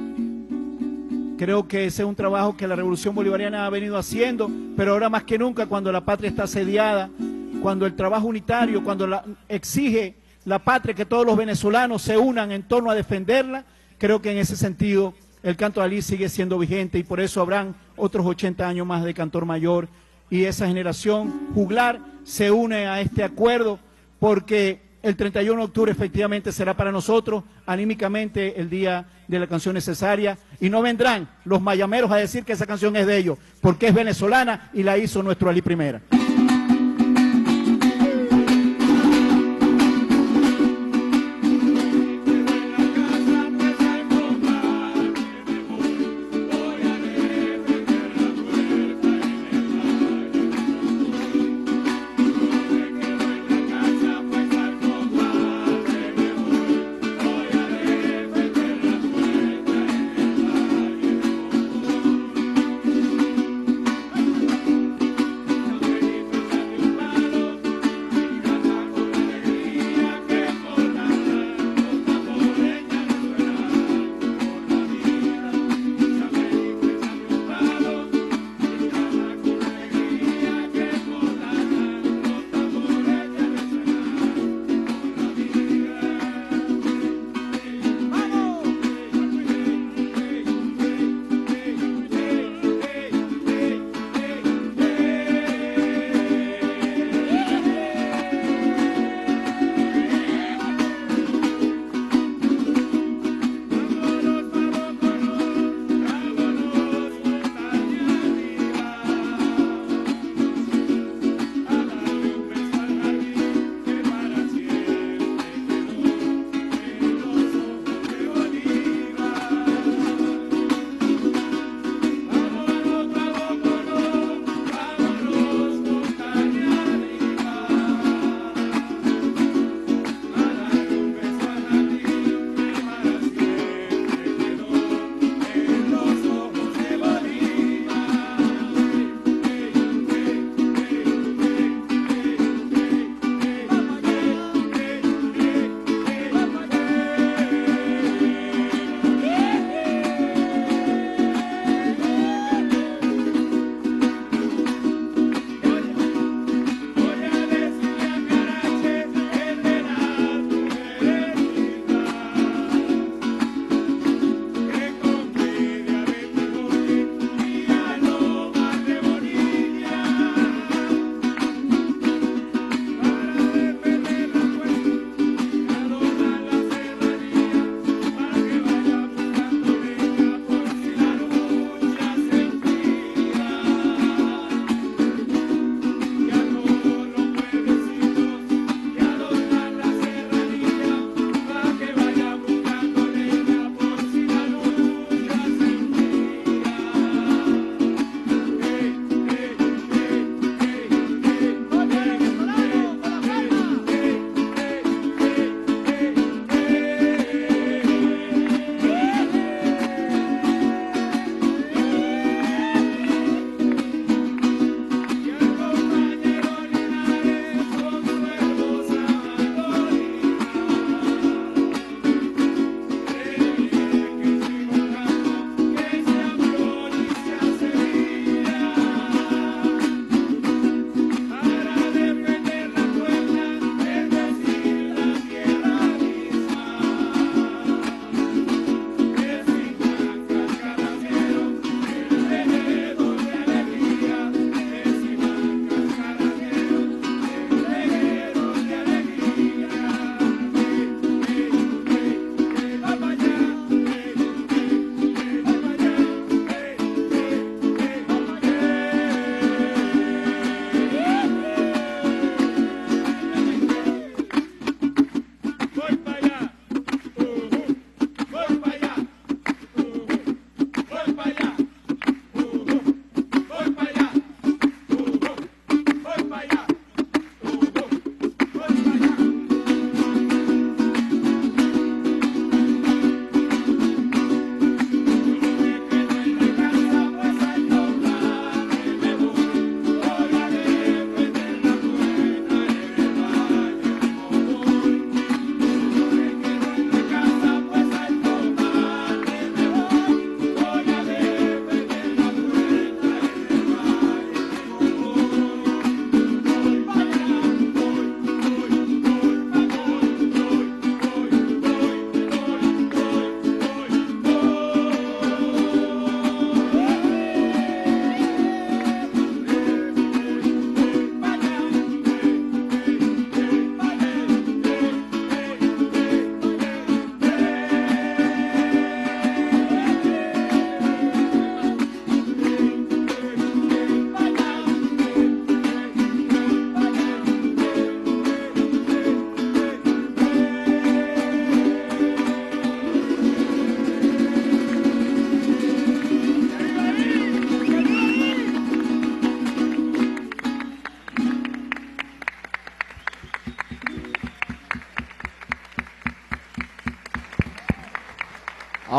Creo que ese es un trabajo que la Revolución Bolivariana ha venido haciendo, pero ahora más que nunca, cuando la patria está asediada, cuando el trabajo unitario, cuando exige la patria que todos los venezolanos se unan en torno a defenderla, creo que en ese sentido el canto de Alí sigue siendo vigente, y por eso habrán otros 80 años más de cantor mayor, y esa generación juglar se une a este acuerdo, porque el 31 de octubre efectivamente será para nosotros anímicamente el día de la canción necesaria, y no vendrán los mayameros a decir que esa canción es de ellos, porque es venezolana y la hizo nuestro Alí Primera.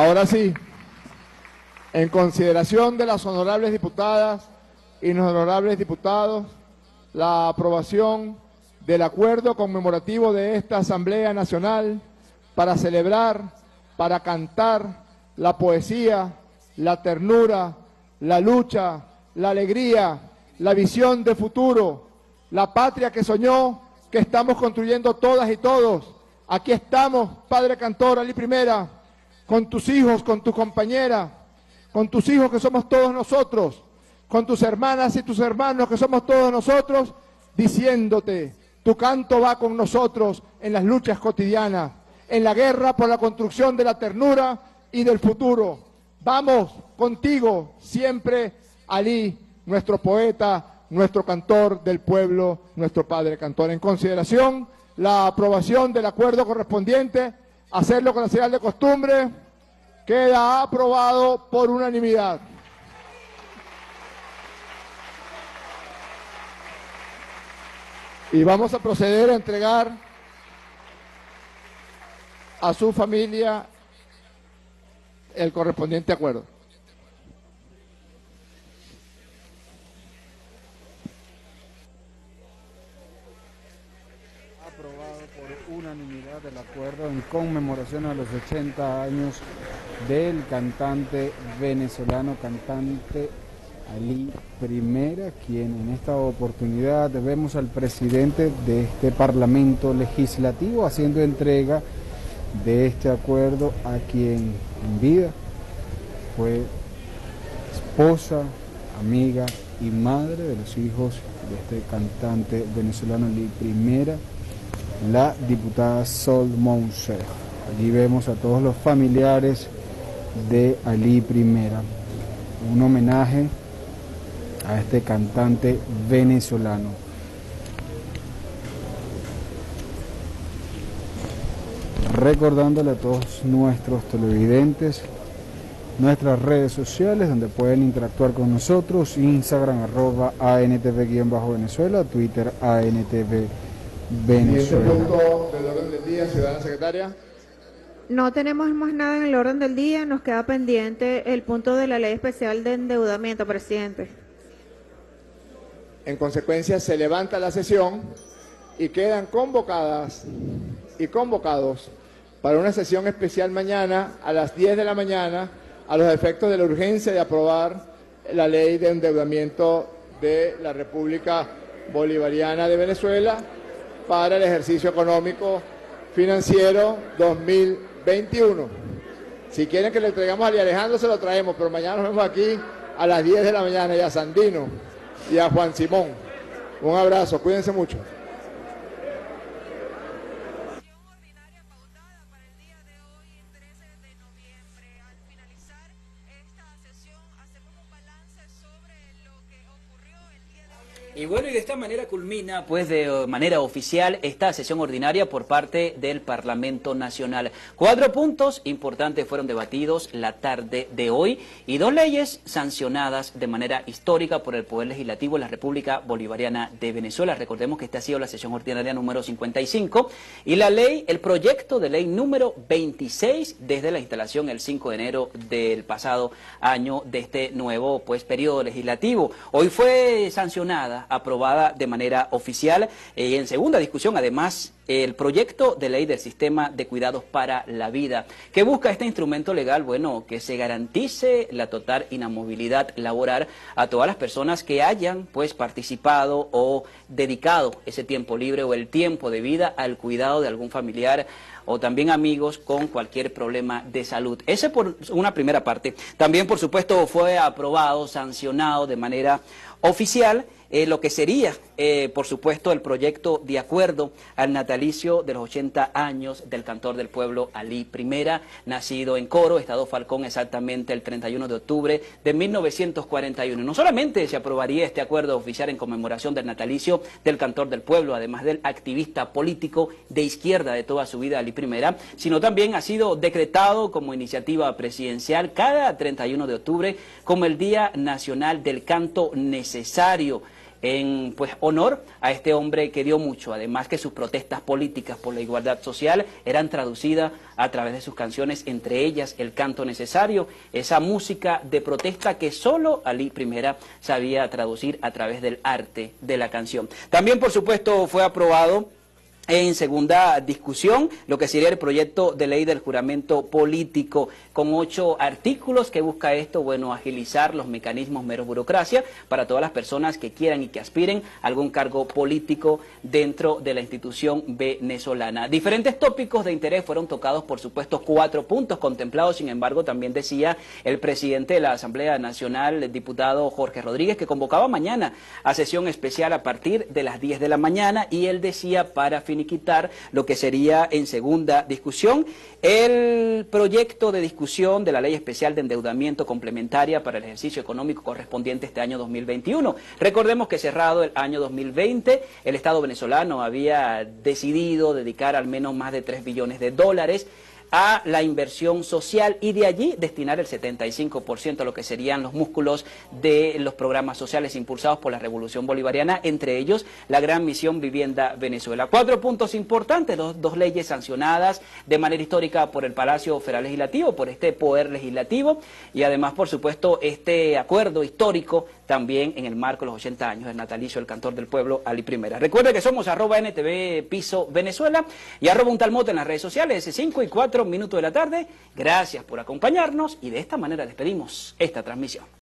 Ahora sí, en consideración de las honorables diputadas y los honorables diputados, la aprobación del acuerdo conmemorativo de esta Asamblea Nacional para celebrar, para cantar la poesía, la ternura, la lucha, la alegría, la visión de futuro, la patria que soñó, que estamos construyendo todas y todos. Aquí estamos, Padre Cantor, Ali Primera, con tus hijos, con tu compañera, con tus hijos que somos todos nosotros, con tus hermanas y tus hermanos que somos todos nosotros, diciéndote, tu canto va con nosotros en las luchas cotidianas, en la guerra por la construcción de la ternura y del futuro. Vamos contigo siempre, Ali, nuestro poeta, nuestro cantor del pueblo, nuestro Padre Cantor. En consideración, la aprobación del acuerdo correspondiente, hacerlo con la señal de costumbre, queda aprobado por unanimidad. Y vamos a proceder a entregar a su familia el correspondiente acuerdo. Aprobado por unanimidad el acuerdo en conmemoración a los 80 años del cantante venezolano, cantante Ali Primera, quien en esta oportunidad vemos al presidente de este Parlamento Legislativo haciendo entrega de este acuerdo a quien en vida fue esposa, amiga y madre de los hijos de este cantante venezolano Ali Primera, la diputada Sol Moncef. Allí vemos a todos los familiares de Ali Primera, un homenaje a este cantante venezolano. Recordándole a todos nuestros televidentes nuestras redes sociales donde pueden interactuar con nosotros: Instagram @ANTV_Venezuela, Twitter ANTV Venezuela. Siguiente punto del orden del día, ciudadana secretaria. No tenemos más nada en el orden del día, nos queda pendiente el punto de la ley especial de endeudamiento, presidente. En consecuencia, se levanta la sesión y quedan convocadas y convocados para una sesión especial mañana a las 10 de la mañana a los efectos de la urgencia de aprobar la ley de endeudamiento de la República Bolivariana de Venezuela para el ejercicio económico financiero 2021. Si quieren que le entregamos a Ali Alejandro, se lo traemos, pero mañana nos vemos aquí a las 10 de la mañana y a Sandino y a Juan Simón. Un abrazo, cuídense mucho. Y bueno, y de esta manera culmina, pues de manera oficial, esta sesión ordinaria por parte del Parlamento Nacional. 4 puntos importantes fueron debatidos la tarde de hoy y 2 leyes sancionadas de manera histórica por el Poder Legislativo de la República Bolivariana de Venezuela. Recordemos que esta ha sido la sesión ordinaria número 55 y la ley, el proyecto de ley número 26 desde la instalación el 5 de enero del pasado año de este nuevo, pues, periodo legislativo. Hoy fue sancionada, aprobada de manera oficial y en segunda discusión, además, el proyecto de ley del sistema de cuidados para la vida. ¿Qué busca este instrumento legal? Bueno, que se garantice la total inamovilidad laboral a todas las personas que hayan, pues, participado o dedicado ese tiempo libre o el tiempo de vida al cuidado de algún familiar o también amigos con cualquier problema de salud. Ese por una primera parte. También, por supuesto, fue aprobado, sancionado de manera oficial lo que sería, por supuesto, el proyecto de acuerdo al natalicio de los 80 años del cantor del pueblo Ali Primera, nacido en Coro, Estado Falcón, exactamente el 31 de octubre de 1941. No solamente se aprobaría este acuerdo oficial en conmemoración del natalicio del cantor del pueblo, además del activista político de izquierda de toda su vida Ali Primera, sino también ha sido decretado como iniciativa presidencial cada 31 de octubre como el Día Nacional del Canto Necesario. en pues honor a este hombre que dio mucho, además que sus protestas políticas por la igualdad social eran traducidas a través de sus canciones, entre ellas El Canto Necesario, esa música de protesta que solo Ali I sabía traducir a través del arte de la canción. También, por supuesto, fue aprobado en segunda discusión lo que sería el proyecto de ley del juramento político, con 8 artículos que busca esto, bueno, agilizar los mecanismos menos burocracia para todas las personas que quieran y que aspiren a algún cargo político dentro de la institución venezolana. Diferentes tópicos de interés fueron tocados, por supuesto, 4 puntos contemplados, sin embargo, también decía el presidente de la Asamblea Nacional, el diputado Jorge Rodríguez, que convocaba mañana a sesión especial a partir de las 10 de la mañana, y él decía para finiquitar lo que sería en segunda discusión el proyecto de discusión de la Ley Especial de Endeudamiento Complementaria para el ejercicio económico correspondiente a este año 2021. Recordemos que cerrado el año 2020, el Estado venezolano había decidido dedicar al menos más de 3 billones de dólares a la inversión social y de allí destinar el 75% a lo que serían los músculos de los programas sociales impulsados por la Revolución Bolivariana, entre ellos la Gran Misión Vivienda Venezuela. 4 puntos importantes, 2 leyes sancionadas de manera histórica por el Palacio Federal Legislativo, por este poder legislativo, y además, por supuesto, este acuerdo histórico también en el marco de los 80 años del natalicio del cantor del pueblo, Ali I. Recuerde que somos @NTV Piso Venezuela y @UntalMote en las redes sociales, 5 y 4 minutos de la tarde. Gracias por acompañarnos y de esta manera despedimos esta transmisión.